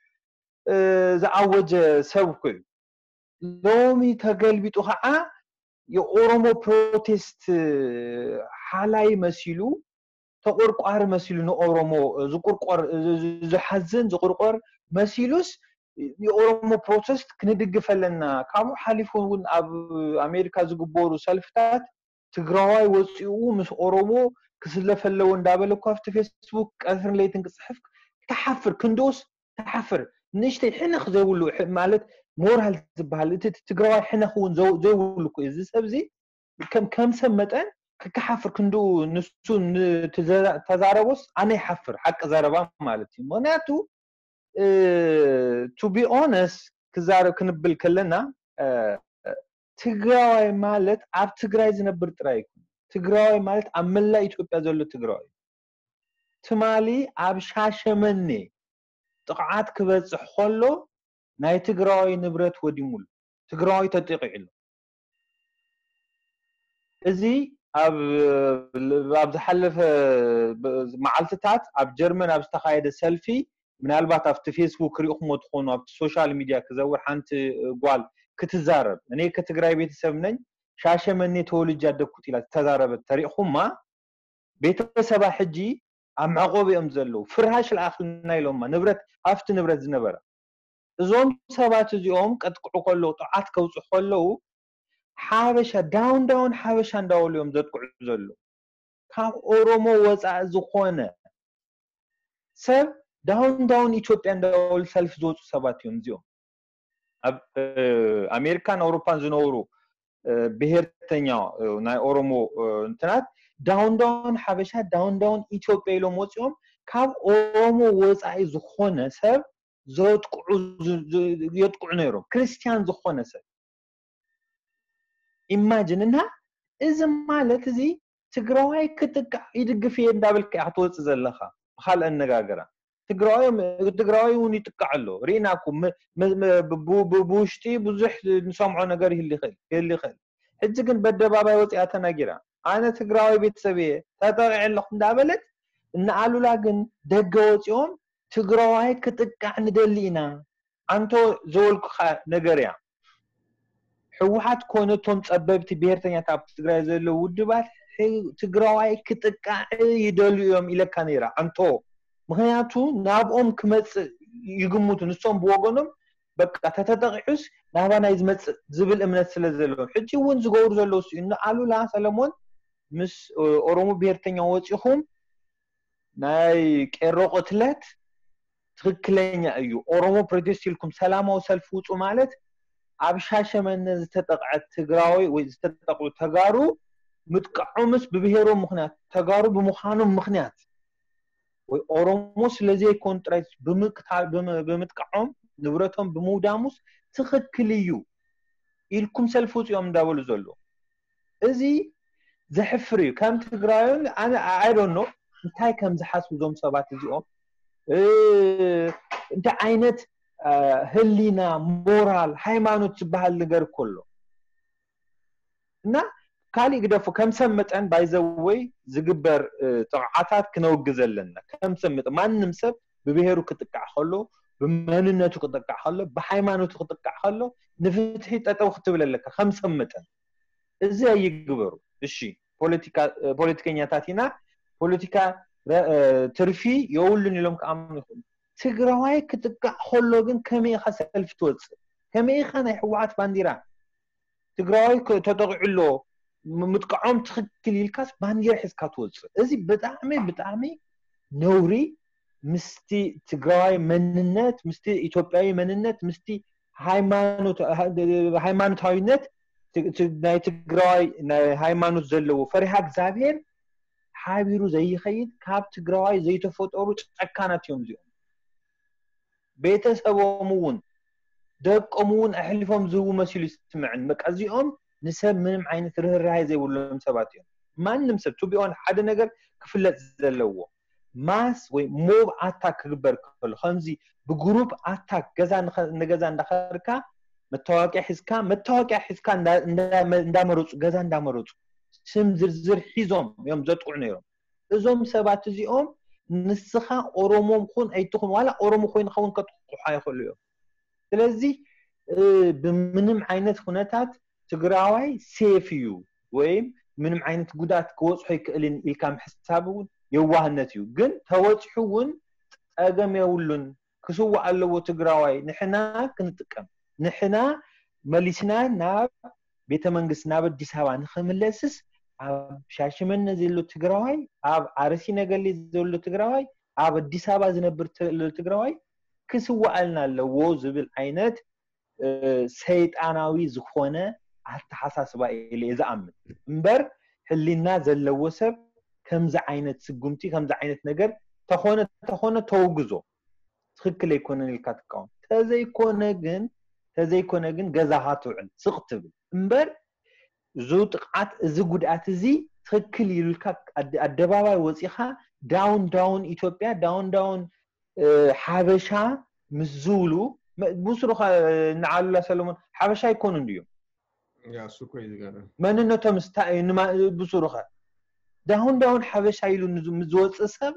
ዘአወጀ ሰብኩ ሎሚ ተገልቢጡ ሀአ የኦሮሞ ፕሮቴስት ሐላይ መስሉ ተቆርቋር መስሉ ነው ኦሮሞ ዝቁርቋር ዝሐዘን ዝቁርቋር መስሉስ የኦሮሞ ፕሮቴስት ክንድግፈለና ካሙ ሐሊፉን አብ አሜሪካ ዝግቦሩ ሰልፍታት ትግራዋይ ወጽኡ ምስ ኦሮሞ ክስለፈለው እንዳበለኩ አፍተ ፌስቡክ ቀፍር ላይ ተንቅጽፍ ተሐፍር ክንዶስ ተሐፍር ንሽተ ሕነኽ ዘውሉ ማለት ሞራል ዝባል ትግራዋይ ሕነኹን ዘውሉኩ እዚ ሰብዚ ከም ሰመጠን ከሐፍር ክንዱ ንሱን ተዛረቦስ አነ ይሐፍር ሐቅ ዘረባ ማለት ምክንያቱ to be honest كزار كنبل كلنا تግራዋይ ማለት አብ ትግራይ ዝነብር ጥራይ ትግራዋይ ማለት አመላ ኢትዮጵያ ዘሎ ትግራዋይ ትማሊ አብ ሻሸመኔ ጥቃት ክበጽሕ ኾሎ ናይ ትግራዋይ ንብረት ወዲሙል ትግራዋይ ተጥቂዕሉ እዚ አብ ዝሐለፈ መዓልትታት አብ ጀርመን አብ ዝተኻየደ ሰልፊ ምናልባት አፍተ ፌስቡክ ሪኹሞ ተኾኑ አፍተ ሶሻል ሚዲያ ከዘውር ሓንቲ ጓል ክትዛረብ እኔ ከትግራይ ቤተሰብ ነኝ ሻሸመኔ ተወልጅ ያደኩት ኢላ ተዛረበት ተሪኹማ ቤተሰባ ሕጂ አምዓቆብዮም ዘለው ፍርሃሽ ለአኽልና ኢሎማ ንብረት አፍተ ንብረት ዝነበረ እዞም ሰባት እዚኦም ቀጥቅዑ ኮለው ጣዓት ከውጽሑ ኮለው ሓበሻ ዳውን ሓበሻ እንዳወልዮም ዘጥቅዑ ዘለው ካብ ኦሮሞ ወፃእ ዝኾነ ሰብ ዳውን ኢትዮጵያ እንዳወል ሰልፍ ዝወጹ ሰባት እዮም እዚኦም ኣብ አሜሪካን አውሮፓን ዝነብሩ ብሄርተኛ ናይ ኦሮሞ እንትናት ዳውን ሓበሻ ዳውን ኢትዮጵያ ኢሎም ወጽኦም ካብ ኦሮሞ ወፃኢ ዝኾነ ሰብ يطقع نيرو كريستيان زخونه سب ኢማጂንና እዚ ማለት እዚ ትግራዋይ ክትቃ ይድግፍ እንዳብልከ አትወጽ ዘለኻ በኋላ አነጋገራ ትግራዋይ ውን ይጥቃዓሎ ሪናኩም በቡሽቲ ብዙሕ ንሰምዖ ነገር ይልኸል ሕጂ ግን በደባባይ ወጽያ ተናጊራ አነ ትግራዋይ ቤተሰብየ ተጠቅዕልኹ እንዳበለት እና አሉላ ግን ደገ ወጽዮም ትግራዋይ ክትቃ እንደሊና አንተ ዘወልኩ ነገርያ ሕውሓት ኮነቶም ጸበብቲ ብሄርተኛታት ትግራይ ዘለው ውድባት ትግራዋይ ክትቃ ይደልዮም ኢለካ ነይራ አንተ ምክንያቱ ናብኦም ክመጽ ይግሙቱ ንሶም ብወገኖም በቃ ተተጠቂዑስ ናባና ይዝመጽ ዝብል እምነት ስለዘለው ሕጂ ውን ዝገብሩ ዘለው እና አሉላ ሰለሞን ምስ ኦሮሞ ብሄርተኛ ወጽኹም ናይ ቄሮ ቆትለት ትክክለኛ እዩ ኦሮሞ ፕሮቴስት ይልኩም ሰላማው ሰልፍ ውጹ ማለት አብሻሸመነ ዝተጠቅዐት ትግራዋይ ወይ ዝተጠቅዑ ተጋሩ ምጥቃዑምስ በብሄሮም ምክንያት ተጋሩ በመኻኖም ምክንያት ወይ ኦሮሞ ስለዚህ ኮንትራክት በምጥቃዑም ንብረቶም በመውዳሙስ ትክክል እዩ ኢልኩም ሰልፍ ውጹም እንዳበሉ ዘሎ እዚ ዘሕፍር እዩ ከም ትግራይን አነ I don't know እንታይ ከም ዝሓስቡ ዞም ሰባት እዚኦም እንተ አይነት ህሊና ሞራል ሃይማኖት ዝባሃል ነገር ኮሎ እና ካሊ ግደፉ ከም ሰመጠን ባይዘወይ ዝግበር ጥቃዓታት ክነውግዘለና ከም ሰመጠ ማንንም ሰብ በብሄሩ ክትቃዕ ኮሎ በመንነቱ ክትቃዕ ኮሎ በሃይማኖቱ ክትቃዕ ኮሎ ንፍትሒ ጠጠው ክትብለለካ ከም ሰመጠን እዚ አይግበሩ እሺ ፖለቲከኛታቲና ፖለቲካ ትርፊ የውልን ኢሎም ከአምኑ ትግራዋይ ክትቃዕ ኮሎ ግን ከመይ ኸሰልፍ ትወጽ ከመይ ኸና ሕዋት ባንዲራ ትግራዋይ ተጠቅዕሎ ምጥቃዖም ትክክል ይልካስ ባንዲራ ሒዝካ ትወጽ እዚ በጣም ነውሪ ምስቲ ትግራዋይ መንነት ምስቲ ኢትዮጵያዊ መንነት ምስቲ ሃይማኖታዊነት ናይ ትግራዋይ ናይ ሃይማኖት ዘለዎ ፈሪሃ እግዚአብሔር ሓቢሩ ዘይኸይድ ካብ ትግራዋይ ዘይተፈጠሩ ጨካናት እዮም እዚኦም ቤተሰቦም ውን ደቆም ውን ኣሕሊፎም ዝህቡ መስሉ ይስምዕን በቃ እዚኦም ንሰብ ምንም ዓይነት ርህራሄ ዘይብሎም ሰባት እዮም ማንም ሰብ to be on ሓደ ነገር ክፍለጥ ዘለዎ ማስ ወይ ሞብ አታክ ክግበር ከሎ ከምዚ ብግሩፕ አታክ ገዛ ንገዛ እንዳኸርካ መታወቂያ ሒዝካ እንዳመረጹ ገዛ እንዳመረጹ ስም ዝርዝር ሒዞም እዮም ዘጥቁዕ ነይሮም እዞም ሰባት እዚኦም ንስኻ ኦሮሞም ኩን አይትኹን ዋላ ኦሮሞ ኮይን ኸውን ከጥቁሕ አይኽእሉ እዮም ስለዚ ብምንም ዓይነት ሁነታት ትግራዋይ ሴፍ እዩ ወይም ምንም ዓይነት ጉዳት ክወጽሖ ይክእልን ኢልካም ሕሳብ የዋህነት እዩ ግን ተወጽሑውን ጠገም የውሉን ክስዋ ኣለዎ ትግራዋይ ንሕና ክንጥቀም ንሕና መሊስና ናብ ቤተ መንግስት ናብ አዲስ አበባ ንኽምለስስ ኣብ ሻሽመነ ዘሎ ትግራዋይ ኣብ አርሲ ነገሌ ዘሎ ትግራዋይ ኣብ አዲስ አበባ ዝነብር ትግራዋይ ክስዋልና ኣለዎ ዝብል ዓይነት ሰይጣናዊ ዝኾነ አተሓሳስባ ኢለ ዝኣምን እምበር ህሊና ዘለዎ ሰብ ከምዚ ዓይነት ስጉምቲ ከምዚ ዓይነት ነገር ተኾነ ተውግዞ ትክክል ኣይኮነን ኢልካ ትቃወም ተዘይኮነ ግን ገዛኻ ትውዕል ስቕ ትብል እምበር ዙ ጥቃት እዚ ጉድኣት እዚ ትክክል ይልካ ኣደባባይ ወፂኻ ዳውን ኢትዮጵያ ዳውን ሓበሻ ምዝውሉ ብስሩኻ ንዓሉላ ሰለሞን ሓበሻ ይኮኑ እንድዮም ያ ሱኮይ ዝጋራ መንነቶም ስታይ ብስሩኻ ዳውን ሓበሻ ኢሉ ምዝወጽእ ሰብ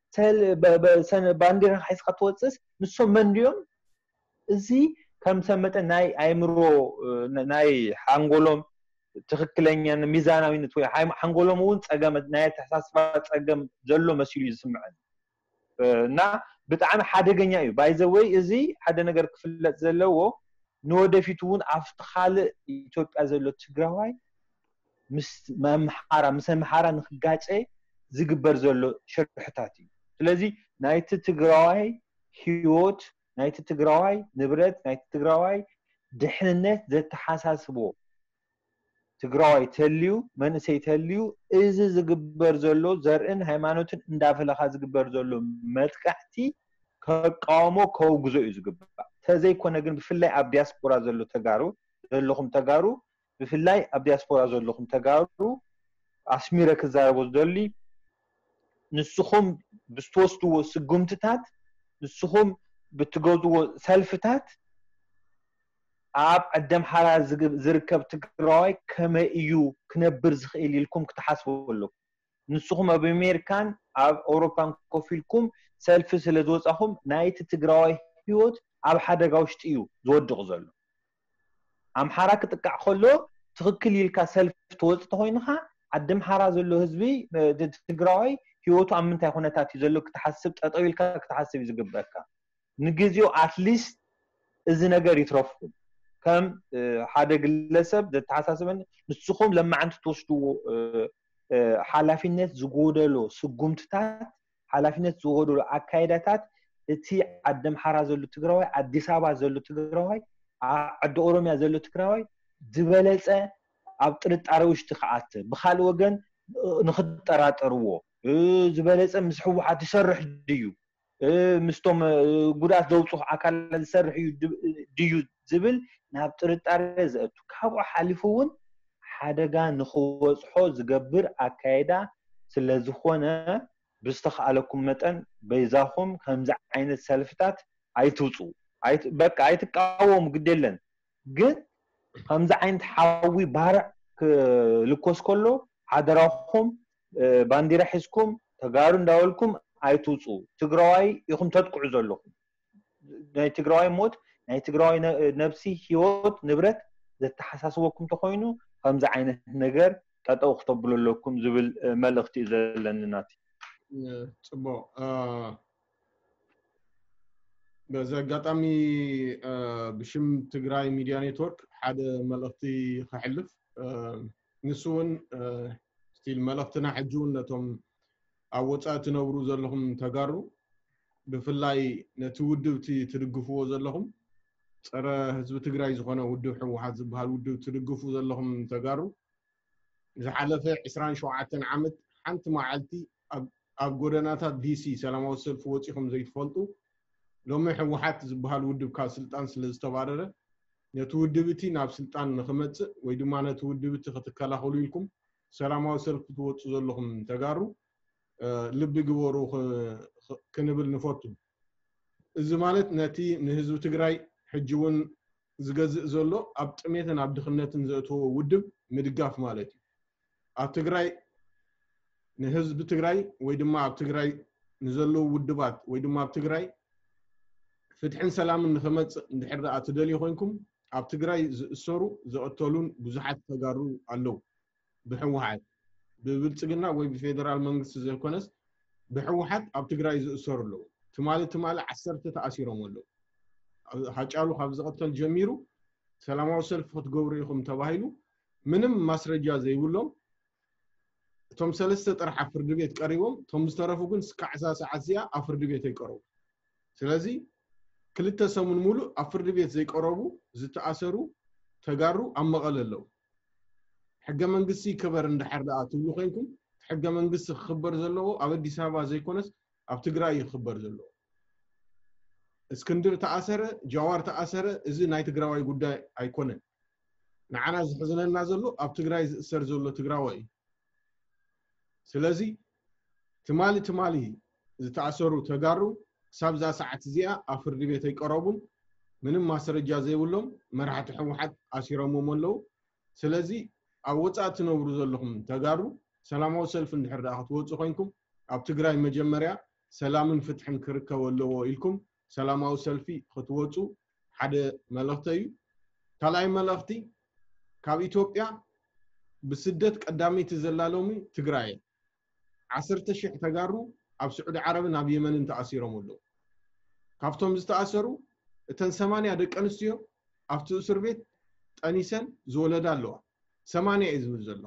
ባንዲራ ሒዝካ ትወጽስ ንሶም መንድዮም እዚ ከም ሰመጠ ናይ አይምሮ ናይ ሓንጎሎም ትክክለኛ ሚዛናዊነት ወይ ሓንጎሎም እውን ጸገም ናይ ተሕሳስባ ጸገም ዘሎ መሲሉ ይስምዐን እና ብጣዕሚ ሓደገኛ እዩ ባይ ዘ ወይ እዚ ሓደ ነገር ክፍለጥ ዘለዎ ንወደፊቱ እውን ኣብቲ ካልእ ኢትዮጵያ ዘሎ ትግራዋይ ምስ መምሓራ ንኽጋጨ ዝግበር ዘሎ ሽርሕታት እዩ ስለዚ ናይቲ ትግራዋይ ህይወት ናይቲ ትግራዋይ ንብረት ናይቲ ትግራዋይ ድሕንነት ዘተሓሳስቦ ትግራዋይ ተልዩ መንእሰይ ተልዩ እዚ ዝግበር ዘሎ ዘርእን ሃይማኖትን እንዳፈለኻ ዝግበር ዘሎ መጥቃዕቲ ከቃውሞ ከውግዞ እዩ ዝግበር ተዘይኮነ ግን ብፍላይ ኣብ ዲያስፖራ ዘሎ ተጋሩ ብፍላይ ኣብ ዲያስፖራ ዘለኹም ተጋሩ ኣስሚረ ክዛረቦ ዝደሊ ንስኹም ብትወስድዎ ስጉምትታት ንስኹም ብትገዝዎ ሰልፍታት ኣብ ዓደም ሓራ ዝርከብ ትግራዋይ ከመይ እዩ ክነብር ዝኽእል ኢልኩም ክትሓስቡ ኣለኩም ንስኹም ኣብ ኣሜሪካን ኣብ ኣውሮፓን ኮፍ ኢልኩም ሰልፊ ስለ ዝወጻኹም ናይቲ ትግራዋይ ህይወት ኣብ ሓደጋ ውሽጢ እዩ ዝወድቕ ዘሎ ኣምሓራ ክጥቃዕ ከሎ ትክክል ኢልካ ሰልፊ ትወጽእ ተኾይንኻ ዓደም ሓራ ዘሎ ህዝቢ ትግራዋይ ህይወቱ ኣብ ምንታይ ኩነታት እዩ ዘሎ ክትሓስብ ጠጠው ኢልካ ክትሓስብ እዩ ዝግበአካ ንግዚኡ ኣትሊስት እዚ ነገር ይትረፍኩም ከም ሓደ ግለሰብ ዘተሓሳስበን ንስኹም ለማዓንቲ ትወስድዎ ሓላፊነት ዝጎደሎ ስጉምትታት ሓላፊነት ዝጎደሎ ኣካይዳታት እቲ ዓደም ሓራ ዘሎ ትግራዋይ ኣዲስ አበባ ዘሎ ትግራዋይ ዓዲ ኦሮሚያ ዘሎ ትግራዋይ ዝበለጸ ኣብ ጥርጣሬ ውሽጢ ከኣት ብኻልእ ወገን ንኽጠራጠርዎ ዝበለጸ ምስ ሕወሓት ይሰርሕ ድዩ ምስቶም ጉዳት ዘውጽሑ ኣካላት ዝሰርሕ ድዩ ዝብል ናብ ጥርጣሬ ዘእቱ ካብኡ ሓሊፉ እውን ሓደጋ ንኽወጽሖ ዝገብር ኣካይዳ ስለ ዝኾነ ብዝተኸኣለኩም መጠን በይዛኹም ከምዚ ዓይነት ሰልፍታት ኣይትውፁ በቃ ኣይትቃወሙ ግድ የለን ግን ከምዚ ዓይነት ሓዊ ባርዕ ክልኮስ ከሎ ሓደራኹም ባንዲራ ሒዝኩም ተጋሩ እንዳበልኩም ኣይትውፁ ትግራዋይ ኢኹም ተጥቅዑ ዘለኹም ናይ ትግራዋይ ሞት ናይ ትግራዋይ ነብሲ ህይወት ንብረት ዘተሓሳስበኩም ተኾይኑ ከምዚ ዓይነት ነገር ጠጠው ክተብለለኩም ዝብል መልእኽቲ ዘለኒ ናቲ ጽቡቅ በዛ አጋጣሚ ብሽም ትግራይ ሚዲያ ኔትወርክ ሓደ መልእኽቲ ክሕልፍ ንሱውን ስቲል መልእኽትና ሕጁን ነቶም ኣብ ወጻኢ ትነብሩ ዘለኹም ተጋሩ ብፍላይ ነቲ ውድብቲ ትድግፍዎ ዘለኹም ፀረ ህዝቢ ትግራይ ዝኾነ ውድብ ሕወሓት ዝበሃል ውድብ ትድግፉ ዘለኹም ተጋሩ ዝሓለፈ 27 ዓመት ሓንቲ መዓልቲ ኣብ ጎደናታት ዲሲ ሰላማዊ ሰልፊ ወፂኹም ዘይትፈልጡ ሎሚ ሕወሓት ዝበሃል ውድብ ካብ ስልጣን ስለ ዝተባረረ نتودبتي ناب سلطان نخمت ويدما نتودبتي ختكلاخلو لكم سلاماو سلف توصو زلهم تغارو لب جبورو كنبل نفوتو إذا مالت نتي نهزو تجراي حجون زجزء زلو أبتميتن عبد خناتن زأتو ودب مدقاف مالتي أبتجراي نهز بتجراي ويدما أبتجراي نزلو ودبات ويدما أبتجراي فتحن سلام نخمت نحرد أتدلي خوينكم أبتجراي زسرو زأتولون بزحات تجارو علو بحوحات ببلتقنا وي بفيدرال منغس زي كونس بحوحات أبتجراي زسرو له تمالي عسرت تأثيرهم له حاجالو خبز قتل جميرو سلاماو سلف فتقوريكم تباهيلو منم مسرجا زي ولهم توم سلسة طرح فرد بيت قريبهم توم مسترفو كن سكع ساعة عزيا افرد بيت يقربو سلازي كلتا سمون مولو افرد بيت زي قربو زتأثرو تقارو امغللو حقا منقسي كبر اندحر دقاتو خينكم حقا منقس خبر زلو ابدي سابا زي كونس ابتقراي خبر زلو اسكندر تأثر جوار تأثر إذا نايت تقراوي قدا أيقونة نعنا زحزنا نازلو أب تقراي سرزلو تقراوي سلازي تمالي إذا تأثروا تقارو سابزا ساعة زيا أفرد بيتي قرابون منهم ما سرجا زي ولهم مرحة حوحات أسيرامو مولو سلازي أوصات نورو زلهم تقارو سلامو سلف نحر داخت وصو خينكم أب تقراي مجمريا سلام فتحن كركا ولو إلكم سلاماو سلفي خطوتو حدا ملختي طلعي ملختي كاب إثيوبيا بسدت قدامي تزلالومي تግራይ 10,000 تغارو اب سعودي عرب ناب يمن انت اسيرهم له كافتهم زتاثرو اتن 8 دق انستيو افت اسر بيت طنيسن زولدالو 8 يزول زلو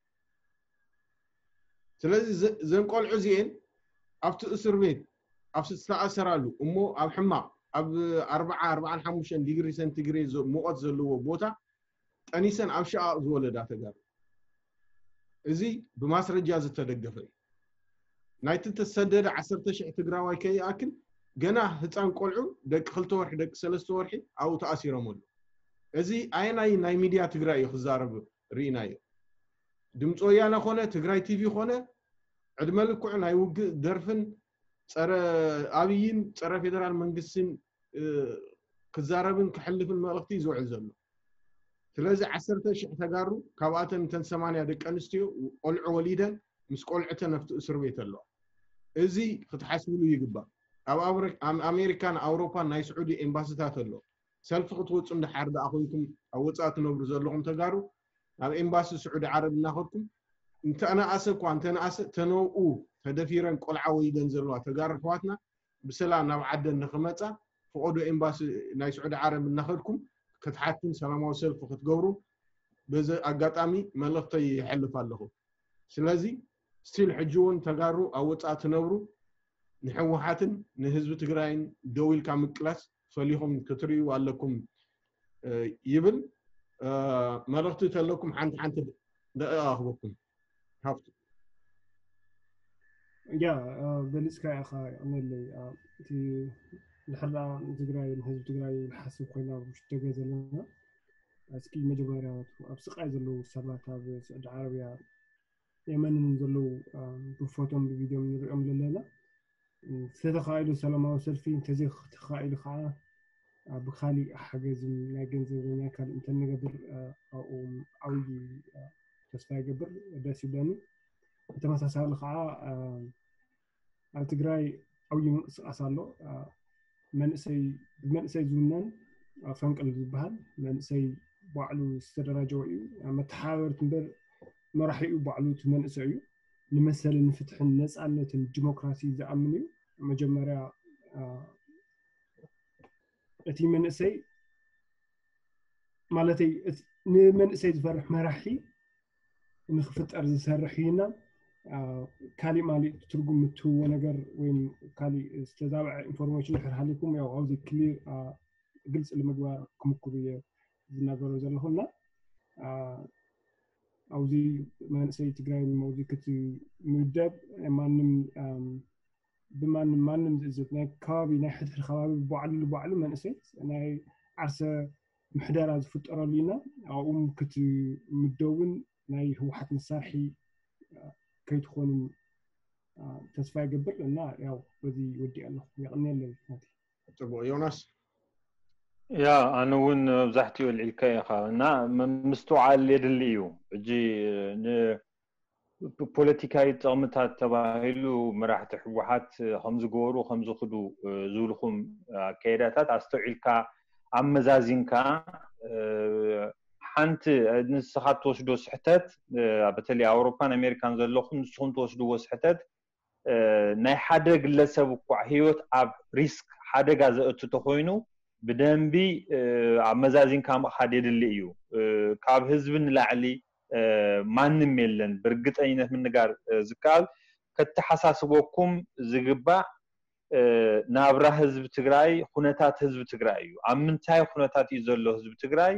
ስለዚህ ዘንቆልዑ ዚን افت اسر بيت أبسط استأثرالو أمو أب حما أب 4-5 ديجري سنتيغريد موقت زلوا بوتا أنيسن أبشاء زولدا تجار إزي بمصر جاز تدقفي نايت تسدد 10,000 تجراوي كي أكل جنا هتان قلعو دق خلتو ورح دق سلستو ورحي أو تأثير مول إزي أي ميديا تجراي خزارب ريناي دمتو يانا خونه تجراي تي في خونه عدملك عنا يوق درفن صار أبيين صار فيدرال منقسم كزاربن كحلفن مالختي زوعل زلو سلازي 10,000 تقارو كاباتن تن 8 دق انستيو قلع وليدا مس قلعته نفت اسر بيت الله ازي ختحسبلو يغبا اب امريكان اوروبا ناي سعودي امباسيتات الله سلف خطوص اند حرد اخويكم اوصات نبر زلهم تقارو اب امباسي سعودي عرب ناخذكم انت انا اسك وانت انا اس تنوؤ تدفيرن قلعه ويدن زلوا تقار خواتنا بسلام ناب عدن نخمصا فقدو امباسي ناي سعودي عرب ناخذكم كتحكم سلاماو سلف كتغبرو بزا اغاطامي ملختي يحلف الله سلازي ستيل حجون تغارو اوصات نبرو نحوحاتن نحزب تግራይን دويل كامقلاس فليهم كتريو عليكم يبل ملختي تلكم حنت دقاخبكم هافتو يا بالنسبه يا اخي انا اللي تي الحرة تግራይ حزب تግራይ الحاسب كنا مش تجازلنا اسكي مجبرات ابسقاي زلو سبات اب سعودي عربيا يمن زلو بفوتون بفيديو نريهم لنا ستخايلو سلاماو سلفي تزي تخايل خا بخالي حجز لا جنزبنا كان انت نقدر او تسفا يقبر داس يباني تمساسال خا تግራይ او يمساسالو منسي زونان فنقل زبال منسي بعلو استدراجو متحاور تنبر مرحيو بعلو تمنسيو لمثل نفتح النصانه الديمقراطي زامنيو مجمريا اتي منسي مالتي منسي زفرح مرحي نخفت ارز سرحينا كالي مالي ترجم تو ونجر وين كالي استدعاء انفورميشن حرحلكم يا عاوز كلير قلص المجوار كمكوريه زناغرو زلهنا عاوزي ما نسي تግራይ موزي كتي مدب مانم مانم زت ناي كابي ناي حد الخوابي بعل ما نسيت ناي عرسه محدار ዝፍጠረሉ ኢና ኣብኡ ክትምደውን ናይ ህወሓት መሳርሒ ከይትኾኑ ተስፋ ይገብር እና ያው በዚህ ወዲ ኣለኹ ይቕኒለ ፅቡቅ ዮናስ يا أنا وين بزحتي والعلكة يا خا نا مستوعب يدليو جي بوليتيكاي تقمتها تباهلو مراحة حوحات خمس جورو خمس خدو زولكم كيداتات أستوعلكا عم مزازينكا حنت نسخات توشدو سحتات بتلي أوروبا أمريكان زلخم نسخون توشدو سحتات ناي حدا قلسة بقوع هيوت أب ريسك حدا جازة تتخوينو بدنبي عمزازين كام حديد اللي يو كاب حزبن لعلي ما نميلن برقت أينه من نجار زكال كتحساسبوكم زجبا نابرا حزب تجراي خناتات حزب تجراي عمنتاي خناتات يزلو حزب تجراي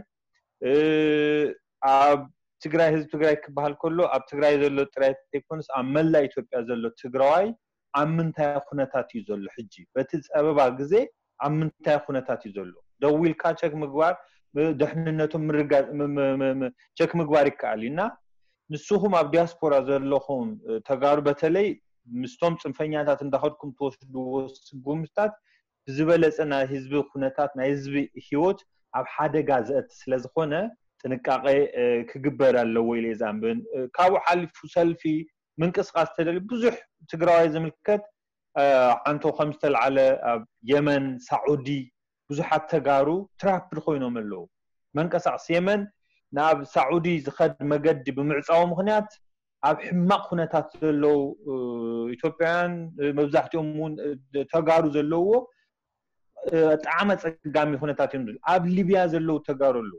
أب تجراي حزب تجراي كبهال كله أب تجراي زلو تجراي تكونس عملا إثيوبيا زلو تجراي عمنتاي خناتات يزلو حجي بتز أبا جزء عمنتاي خناتات يزلو دويل كاتشك مقبار دحننتهم مرقا شك مقبار يكالينا نسوهم اب دياسبورا زلوهم تغار بتلي مستوم صنفኛታት እንዳኸድኩም ተወስዱ ወስጉምታት ዝበለጸና ህዝብ ኩነታት ናይ ህዝብ ህይወት ኣብ ሓደጋ ዘእት ስለዝኾነ ጥንቃቄ ክግበር ኣለዎ ኢለ ዛምብን ካብኡ ሓሊፉ ሰልፊ ምንቅስቃስ ተደሊ ብዙሕ ትግራዋይ ዝምልከት አንቶ ከምስተል على የመን ሳዑዲ ብዙሓት ተጋሩ ትራፕል ኮይኖም ኣለዉ መንቀሳቅስ የመን ናብ ሳዑዲ ዝኸድ መገዲ ብምዕፃው ምኽንያት ኣብ ሕማቅ ኩነታት ዘለዉ ኢትዮጵያውያን መብዛሕትኦም እውን ተጋሩ ዘለዎ ጣዕመ ፀጋሚ ኩነታት እዮም ኣብ ሊብያ ዘለዉ ተጋሩ ኣለዉ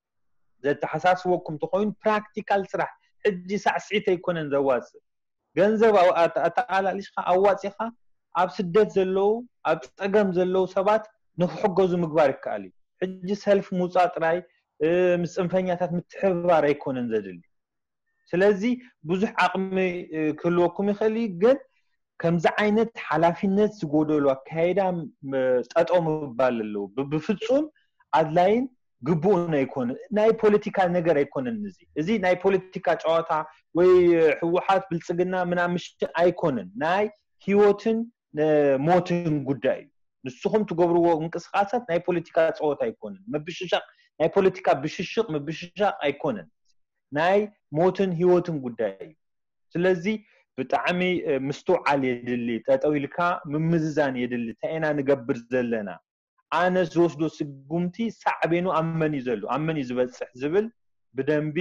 ዘተሓሳስበኩም ተኮይኑ ፕራክቲካል ስራሕ ሕጂ ሳዕስዒት ኣይኮነን ዘዋፅእ ገንዘብ ኣጠቃላሊሽኻ ኣዋፂኻ ኣብ ስደት ዘለዉ ኣብ ፀገም ዘለዉ ሰባት ንኽሕገዙ ምግባር ይከኣል እዩ ሕጂ ሰልፍ ሙፃእ ጥራይ ምስ ፅንፈኛታት ምትሕብባር ኣይኮነን ዘድሊ ስለዚ ብዙሕ ዓቕሚ ክህልወኩም ይኽእል ግን ከምዚ ዓይነት ሓላፊነት ዝጎደሉ ኣካይዳ ጠጠው ምባል ኣለዎ ብፍጹም ኣድላይን ግቡእን ኣይኮነን ናይ ፖለቲካ ነገር ኣይኮነን እዚ ናይ ፖለቲካ ጨዋታ ወይ ህወሓት ብልጽግና ምናምን ኣይኮነን ናይ ህይወትን ሞትን ጉዳይ ንስኹም ትገብርዎ እንቅስቃሳት ናይ ፖለቲካ ጨዋታ ኣይኮነን መብሽሻቅ ናይ ፖለቲካ ብሽሽቅ መብሽሻቅ ኣይኮነን ናይ ሞትን ህይወትን ጉዳይ ስለዚ ብጣዕሚ ምስተውዓል የድሊ ጠጠው ኢልካ ምምዝዛን የድሊ ታይና ንገብር ዘለና ኣነ ዝወስዶ ስጉምቲ ሳዕቤኑ ኣመን ይዘሉ ኣመን ይዝበጽሕ ዝብል ብደንቢ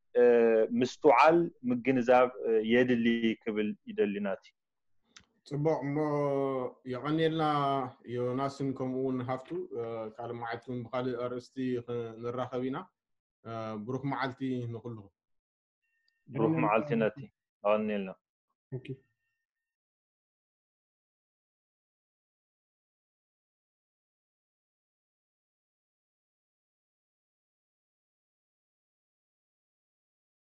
ምስተውዓል ምግንዛብ የድሊ ክብል ይደልናቲ ፅቡቅ እሞ ይቐኒልና ዮናስን ከምኡውን ሃፍቱ ካልእ መዓልትን ብካልእ ኣርእስቲ ንራኸብ ኢና ብሩክ መዓልቲ ንኩልኩም بروح معلتي ناتي غني لنا